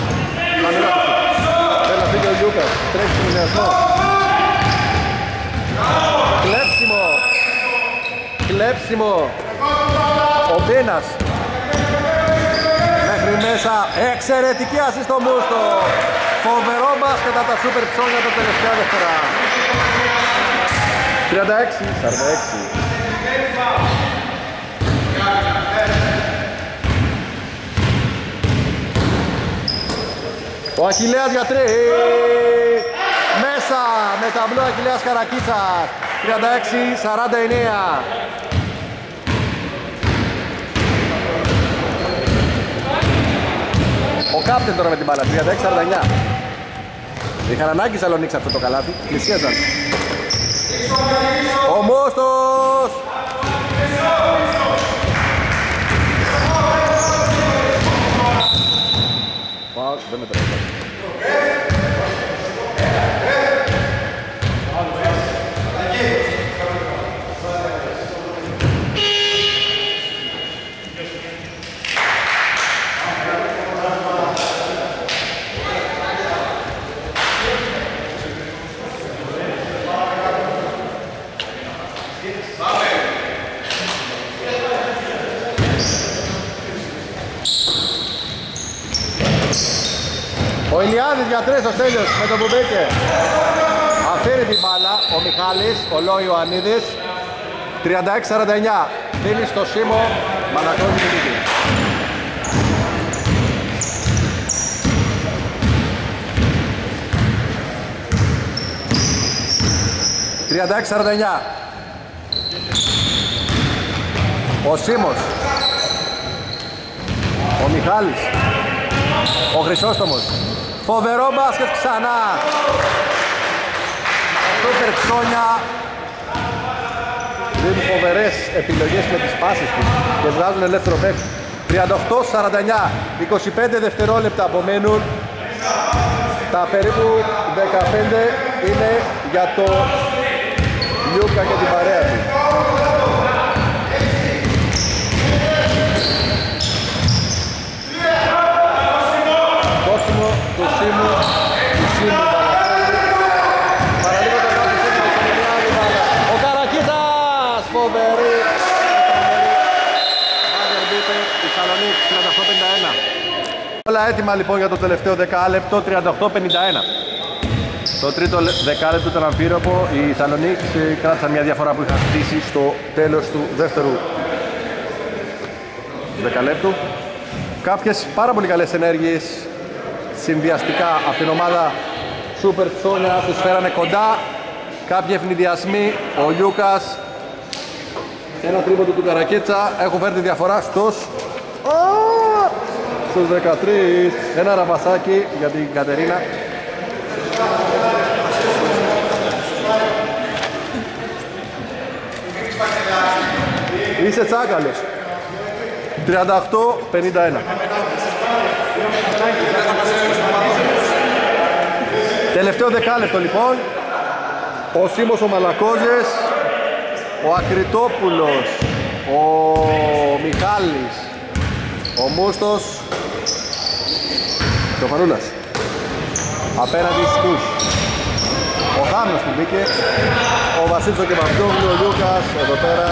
Θέλει να φύγει ο Λιούκας, τρέχει στον συνδυασμό. Κλέψιμο. Κλέψιμο. Ο Μπίνας. Μέχρι μέσα. Εξαιρετική ασίστ στο Μούστο. Φοβερό μπάσκετ από τα Super Ψώνια τα τελευταία δεύτερα. τριάντα έξι σαράντα έξι. Ο Αχιλλέας για τρεις. Μέσα με ταμπλό Αχιλλέας Καρακίτσα. τριάντα έξι σαράντα εννέα. Ο Κάπτεν τώρα με την μπάλα, τριάντα έξι σαράντα εννέα. Είχαν ανάγκη Σαλονίκη αυτό το καλάθι, πλησίαζαν. Ο Μούστος! Πάω, δεν μετράει. Ο Ηλιάδης για τρεις, ο Στέλιος με τον Μπουμπέκε. Αφήνει την μπάλα ο Μιχάλης, ο Λό Ιωαννίδης. τριάντα έξι σαράντα εννέα. δίνει στο Σίμω, Μαλακός την νίκη. τριάντα έξι σαράντα εννιά. Ο Σίμος, ο Μιχάλης, ο Χρυσόστομος, φοβερό μπάσκετ ξανά. Σούπερ ψώνια, δίνουν φοβερές επιλογές με τις πάσες τους και βγάζουν ελεύθερο παίκτη. τριάντα οκτώ σαράντα εννιά, είκοσι πέντε δευτερόλεπτα απομένουν. Τα περίπου δεκαπέντε είναι για το Λιούκα και την παρέα του. Κόσιμο του Σίμου, του Σίμου παραλίγο το κάτω Σίμου, ο Καρακίτσας, φοβερή, Μάζερ Μπίπερ, η Σαλονίκη, τριάντα οκτώ πενήντα ένα. Όλα έτοιμα λοιπόν για το τελευταίο δεκάλεπτο, τριάντα οκτώ πενήντα ένα. Το τρίτο δεκάλεπτο ήταν αμφίροπο, η Σαλονίκη κράτησαν μια διαφορά που είχαν χτίσει στο τέλος του δεύτερου δεκαλέπτου. Κάποιες πάρα πολύ καλές ενέργειες συνδυαστικά από την ομάδα Σούπερ Ψώνια τους φέρανε κοντά. Κάποιοι ευνηδιασμοί, ο Λιούκας, ένα τρίποντο του Καρακέτσα έχουν φέρει τη διαφορά στους, στους δεκατρείς. Ένα ραβασάκι για την Κατερίνα. Είσαι τσάκαλος. τριάντα οκτώ πενήντα ένα. Τελευταίο δεκάλεπτο λοιπόν. Ο Σίμος ο Μαλακόζες, ο Ακριτόπουλος, ο Μιχάλης, ο Μούστος και ο Φανούλας απέναντι στους. Ο Χάμνος που μπήκε, ο Βασίλης ο Κεμπαπτόγλου, ο Λούκας εδώ πέρα,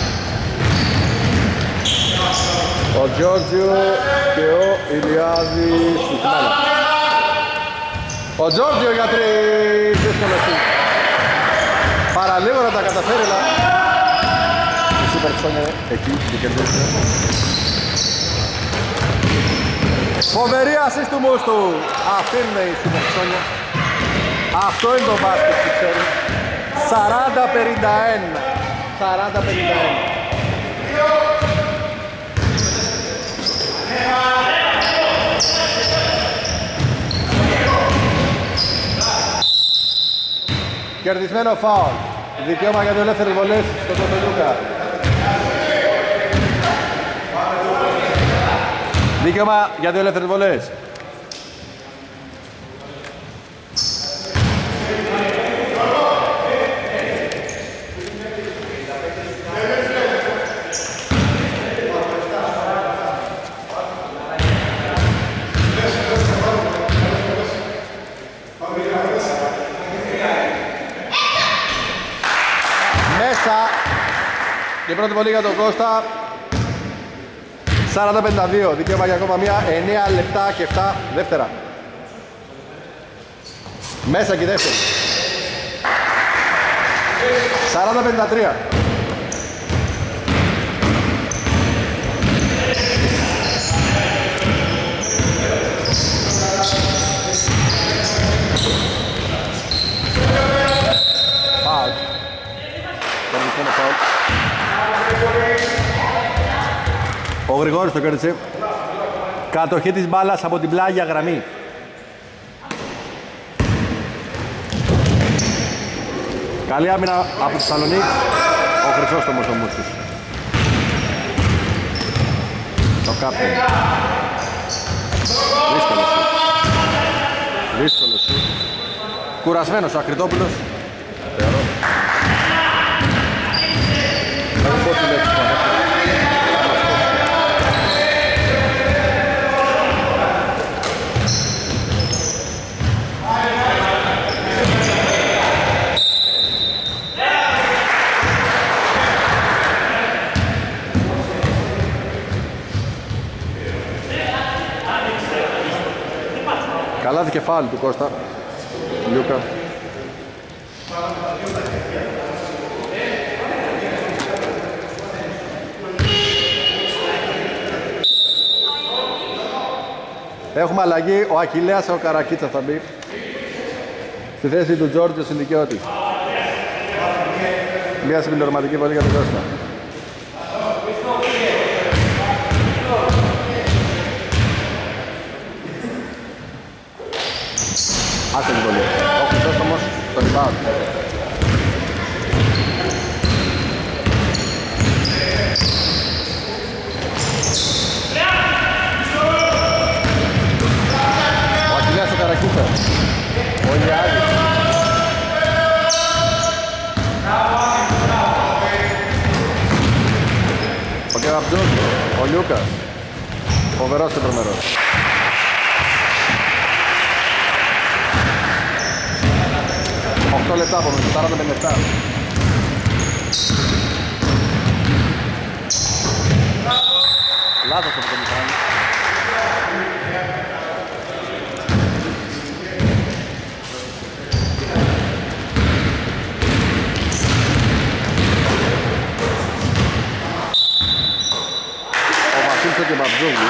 ο Γιώργιο και ο Ηλιάδης στην Κιμάλα. Ο Γιώργιο για τρεις, δύσκολο σου. Παραλίγο να τα καταφέρει, αλλά η Σούπερ Ψώνια εκεί και κερδίζει. Φοβερή ασίστ του Μούστου. Αυτή είναι η Σούπερ Ψώνια. Αυτό είναι το μπάσκετ που ξέρει. σαράντα πενήντα ένα. σαράντα πενήντα ένα. Κερδισμένο φάουλ. Δικαίωμα για δύο ελεύθερες βολές στον Κωνσταντούκα. Δικαίωμα για δύο ελεύθερες βολές. Και πρώτη βολή για τον Κώστα. σαράντα πενήντα δύο, δικαίωμα για ακόμα μία, εννέα λεπτά και επτά δεύτερα. Μέσα και η δεύτερη. σαράντα πενήντα τρία. Φάουλ. Ο Γρηγόρης το κέρδισε. Κατοχή της μπάλας από την πλάγια γραμμή. Καλή άμυνα από τη Θεσσαλονίκη. Ο Χρυσόστομος ο Μούστος. Το κάπτεν. Δύσκολο σου. Δύσκολο σου. Κουρασμένος ο Ακριτόπουλος. Θεωρώ. Θα πω τη λέξη που ανέφερε. Καλά κεφάλι του Κώστα Λιούκα. Έχουμε αλλαγή, ο Αχιλλέας ο Καρακίτσας θα μπει στη θέση του Τζόρτζο Συνδικιώτη. Μια συμπληρωματική βολή για τον Κώστα. Άσε την βολή. Ο Χρυσόστομος στο rebound. Ο Αχιλλέας ο Καρακίτσας. Ο Ηλιάδης. Ο Κεραπτζούκης. Ο Λιούκας. Φοβερός και τρομερός. οκτώ λεπτά από μέσα, σαράντα πέντε λεπτά. Λάθος από το μηχάνη. Ο Βασίλης και ο Μπαμπζούγλης.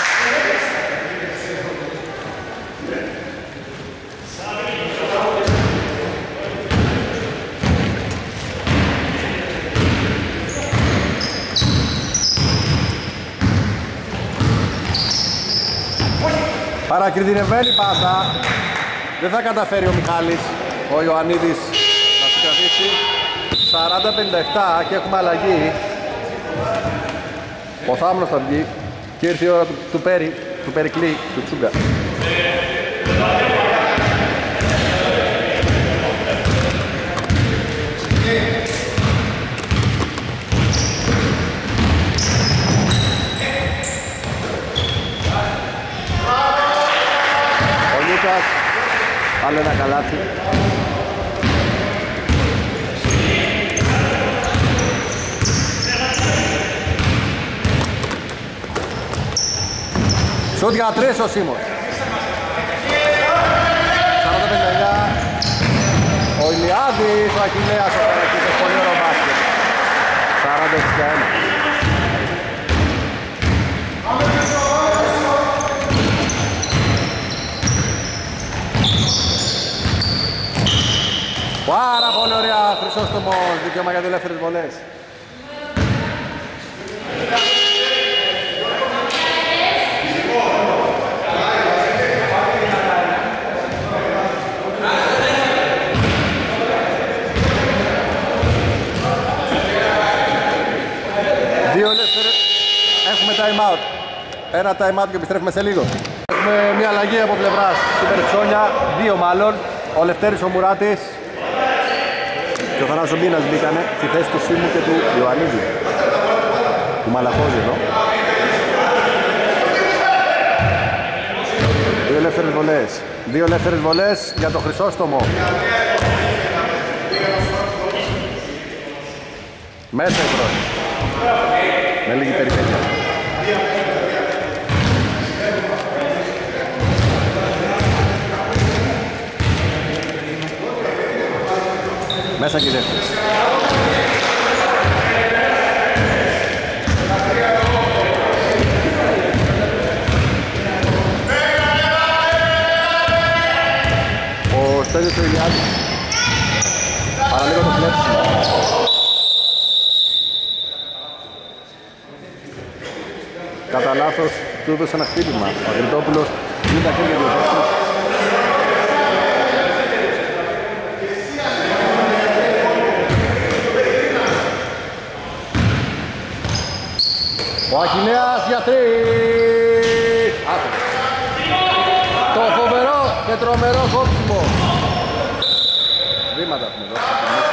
Παρακριτηρευμένη πάσα. Δεν θα καταφέρει ο Μιχάλης. Ο Ιωαννίδης θα συγκρατήσει. σαράντα πενήντα επτά και έχουμε αλλαγή. Ο Θάμνος θα βγει και ήρθε η ώρα του, του Πέρι, του Περικλή, του Τσούγκα. Άλλο ένα καλάθι. Σούτ για τρεις ο Σίμος. σαράντα πενήντα εννιά. Ο Ηλιάδης, ο Αχιλλέας, ο Καρακίτσας, πολύ ωραίο μπάσκετ. σαράντα εξήντα ένα. Πάρα πολύ ωραία, Χρυσόστομος, δικαίωμα για τις ελεύθερες βολές. Δύο ελεύθερες, έχουμε time out. Ένα time out και επιστρέφουμε σε λίγο. Έχουμε μια αλλαγή από πλευράς στην Περτσόνια, δύο μάλλον. Ο Λευτέρης ο Μουράτης και ο Θανάσος Μπίνας μπήκανε στη θέση του Σίμου και του Ιωαννίδη, του Μαλαχώζη εδώ. Δύο ελεύθερες βολές. Δύο ελεύθερες βολές για το Χρυσόστομο. Μέσα η πρώτη. Με λίγη περιπέτεια. Μέσα και δεύτερη. Ο Στέλιος ο Ηλιάδης. Παραλίγο το κλέψιμο. Κατά λάθος του έδωσε ένα χτύπημα. Ο Αγριτόπουλος είναι τα χέρια του. Ο Αχιλλέας για τρεις. Το φοβερό και τρομερό κόψιμο. Βήματα έχουμε εδώ.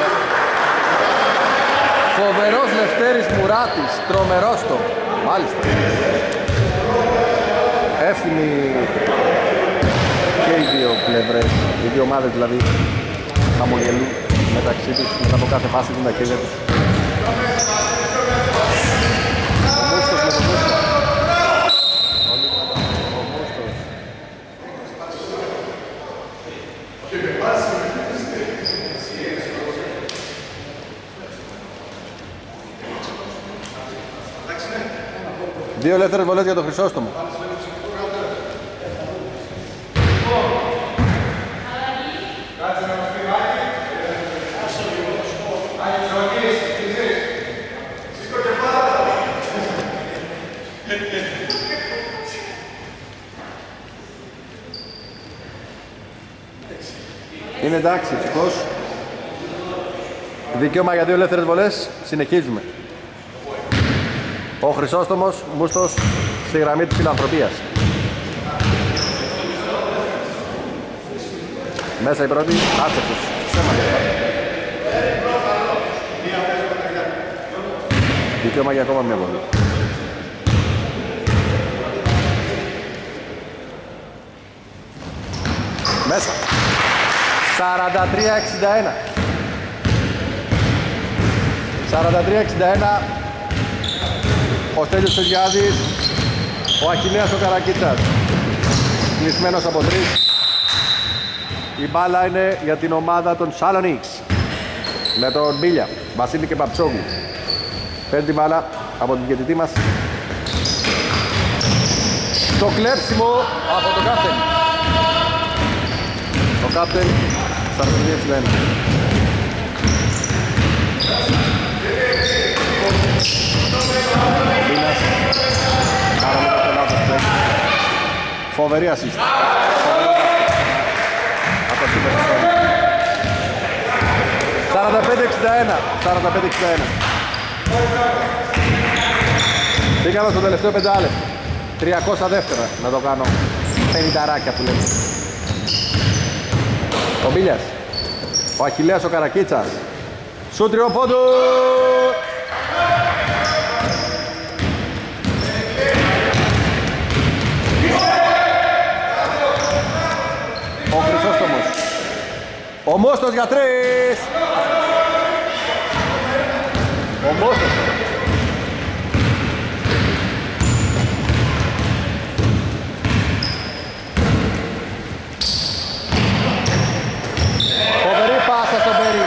Φοβερός Λευτέρης Μουράτης. Τρομερός το. Μάλιστα. Εύθυμοι και οι δύο πλευρές. Οι δύο ομάδες δηλαδή χαμογελούν μεταξύ τους μετά από κάθε φάση την ταχύτητα τους. Δύο ελεύθερες βολές για τον Χρυσόστομο. Είναι εντάξει, ευτυχώς. Δικαίωμα για δύο ελεύθερες βολές. Συνεχίζουμε. Ο Χρυσόστομος, Μούστος στη γραμμή της φιλανθρωπίας. Μέσα η πρώτη, άτσεπτος. Δικαίωμα για ακόμα μια βολή. Μέσα. σαράντα τρία εξήντα ένα. σαράντα τρία εξήντα ένα. Ο Στέλιος Σογιάδης. Ο Αχιλλέας ο Καρακίτσας. Κλεισμένος από τρεις. Η μπάλα είναι για την ομάδα των Σάλονιξ. Με τον Μπίλια, Βασίλη και Παψόγλου. Παίρνει την μπάλα από την διαιτητή μας. Το κλέψιμο από τον κάπτεν. Ο κάπτεν σαράντα δύο εξήντα ένα. Ο Μπίλιας. Άρα με το λάθος παίρνει. Φοβερή ασίστ. σαράντα πέντε εξήντα ένα. σαράντα πέντε εξήντα ένα. Πήγαμε στο τελευταίο πεντάλεπτο. τριακόσια δεύτερα να το κάνω. πενηνταράκια που λέμε. Ο Μπίλιας. Ο Αχιλλέας ο Καρακίτσας. Σουτ τριοπόντου. Ο Χρυσόστομος. Ο Μόστος για τρεις. Ο Μόστος. Φοβερή πάσα στον Περί.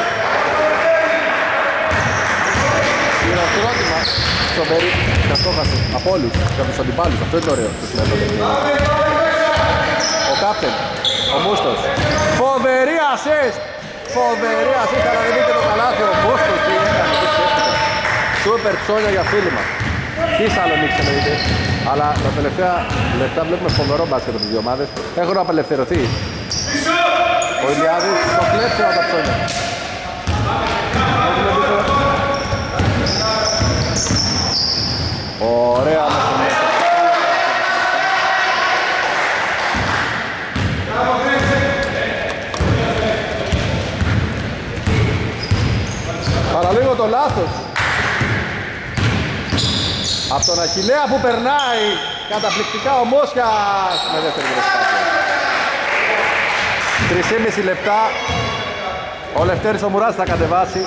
Χειροκρότημα στον Περί. Και αυτό χάσε από όλους και από τους αντιπάλους. Αυτό είναι το ωραίο στο συνέδριο. Ο κάπτεν. Ο Μούστος. Φοβερή ασίστ. Φοβερή ασίστ, αλλά δεν μπήκε το καλάθι. Ο Μούστος τι έκανε, τι σκέφτηκα. Σούπερ ψώνια για φίλημα. Τι Σαλονίκη εννοείται. Αλλά τα τελευταία λεπτά βλέπουμε φοβερό μπάσκετ από τις δύο ομάδες. Έχουν απελευθερωθεί. Ο Ηλιάδης το κλέψε από τα ψώνια. Ωραία μέσα. Παραλίγο το λάθος. Από τον Αχιλλέα που περνάει καταπληκτικά ο Μόσιας με δεύτερη προσπάθεια. τρία και μισό λεπτά. Ο Λευτέρης ο Μουράς θα κατεβάσει.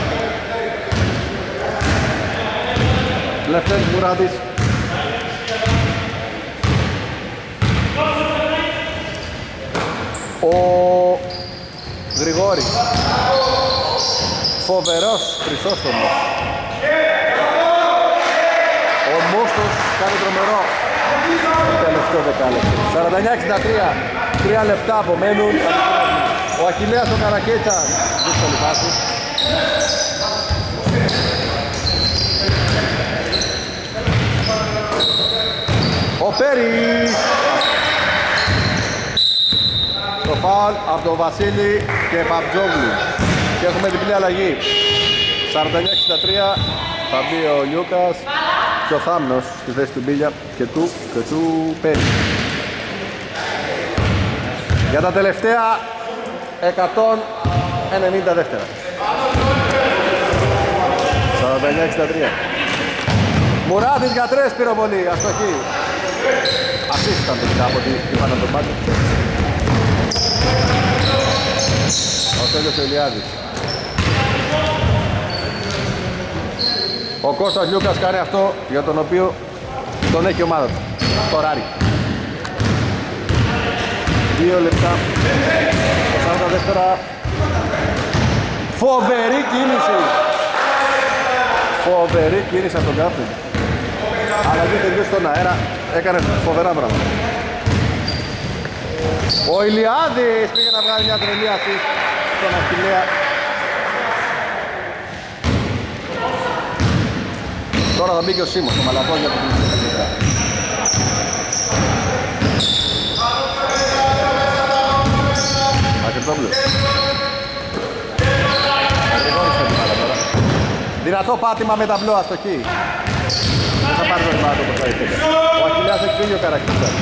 Λευτέρης Μουράτης. Ο Γρηγόρης. Φοβερός Χρυσόστομος. Ο Μόστος κάνει τρομερό. Τελευταίο δεκάλεπτο. σαράντα εννιά εξήντα τρία. Τρία λεπτά απομένουν. Ο Αχιλλέας ο Καρακίτσας. Δύσκολη φάση. Ο Πέρις. Το φάουλ από τον Βασίλη και Παπτζόγλου. Και έχουμε διπλή αλλαγή. σαράντα εννιά εξήντα τρία. Θα μπει ο Λιούκας και ο Θάμνος στη θέση του Μπίλια και του, και του Πέρι. Για τα τελευταία εκατόν ενενήντα δεύτερα. σαράντα εννιά εξήντα τρία. Μουράτης για τρεις πυροβολή, αστοχή. Αυτής ήταν τελικά από την πάνω από τον Πάτη. Ο Στέλιος Ηλιάδης. Ο Κώστας Λιούκας κάνει αυτό για τον οποίο τον έχει η ομάδα του. Το ράρι. Δύο λεπτά. σαράντα δεύτερα. Φοβερή κίνηση. Φοβερή κίνηση από τον κάπτεν. Αλλά δεν τελείωσε στον αέρα. Έκανε φοβερά πράγματα. Ο Ηλιάδης πήγε να βγάλει μια τρελή αυτή στον Αχιλλέα. Τώρα θα μπει και ο Σίμος, ο Μαλακός για την κλεισή. Χριστόπουλος. Δυνατό πάτημα με ταμπλό, αστοχή. Δεν θα πάρει το ρημάτο όπως θα ήθελε. Ο Αχιλλέας έχει φύγει ο Καρακίτσας.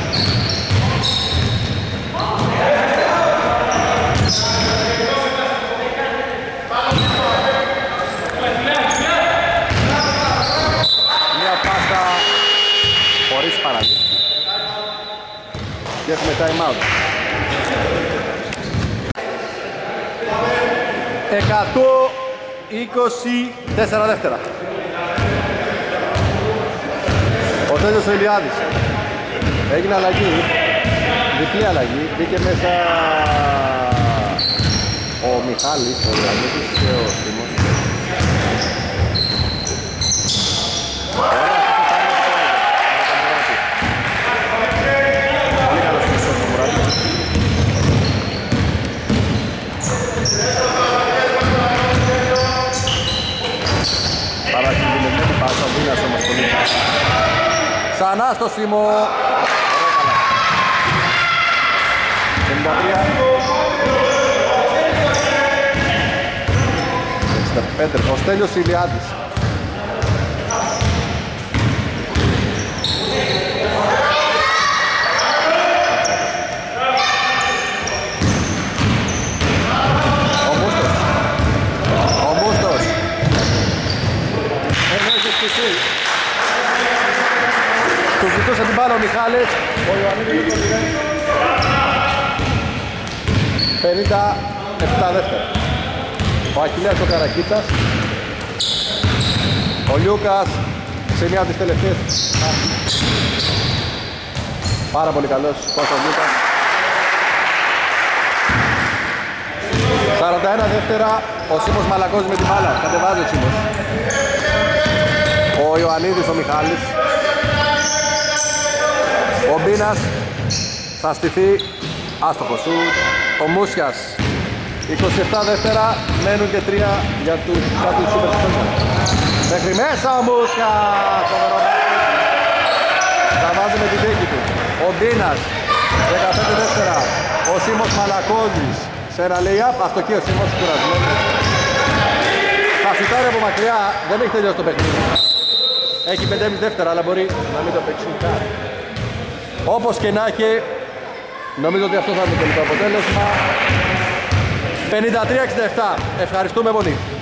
Μια πάσα χωρίς παραλήψη. Και έχουμε time out. εκατό είκοσι τέσσερα δεύτερα. Ο Τέλειος ο Ηλιάδης. Έγινε αλλαγή. Διπλή αλλαγή. Μπήκε μέσα ο Μιχάλης, ο Ιωαννίδης και ο Σίμος. Πολύ καλός είναι ο Μουράτης. Παρακινδυνευμένη πάσα, ο Βίνας όμως πολύ. Ξανά στο Σίμο. πενήντα τρία εξήντα πέντε. Ο Στέλιος Ηλιάδης. Ο Μούστος. Ο Μούστος. Ενώ έχει χτυπήσει. Τους ζητούσε την μπάλα ο Μιχάλης. Ο Ιωαννίδης το μηδέν. πενήντα επτά δεύτερα. Ο Αχιλλέας ο Καρακίτσας. Ο Λιούκας σε μια από τις τελευταίες. Πάρα πολύ καλός ο Λιούκας. σαράντα ένα δεύτερα. Ο Σίμος Μαλακός με την μπάλα. Κατεβάζει ο Σίμος. Ο Ιωαννίδης ο Μιχάλης. Ο Μπίνας θα στηθεί. Άστοχος σου. Ο Μούσιας. είκοσι επτά δεύτερα. Μένουν και τρία για τους κάτω του Super Special. Μέχρι μέσα ο Μούσιας. Θα βάζει με τη δίκη του. Ο Μπίνας. δεκαπέντε δεύτερα. Ο Σίμος Μαλακώδης. Σε ένα lay-up. Αστοχή ο Σίμος κουρασμένος. Θα σουτάρει από μακριά. Δεν έχει τελειώσει το παιχνίδι. Έχει πέντε κόμμα πέντε δεύτερα αλλά μπορεί να μην το παίξει καν. Όπως και να έχει, νομίζω ότι αυτό θα είναι το τελικό αποτέλεσμα. πενήντα τρία εξήντα επτά. Ευχαριστούμε πολύ.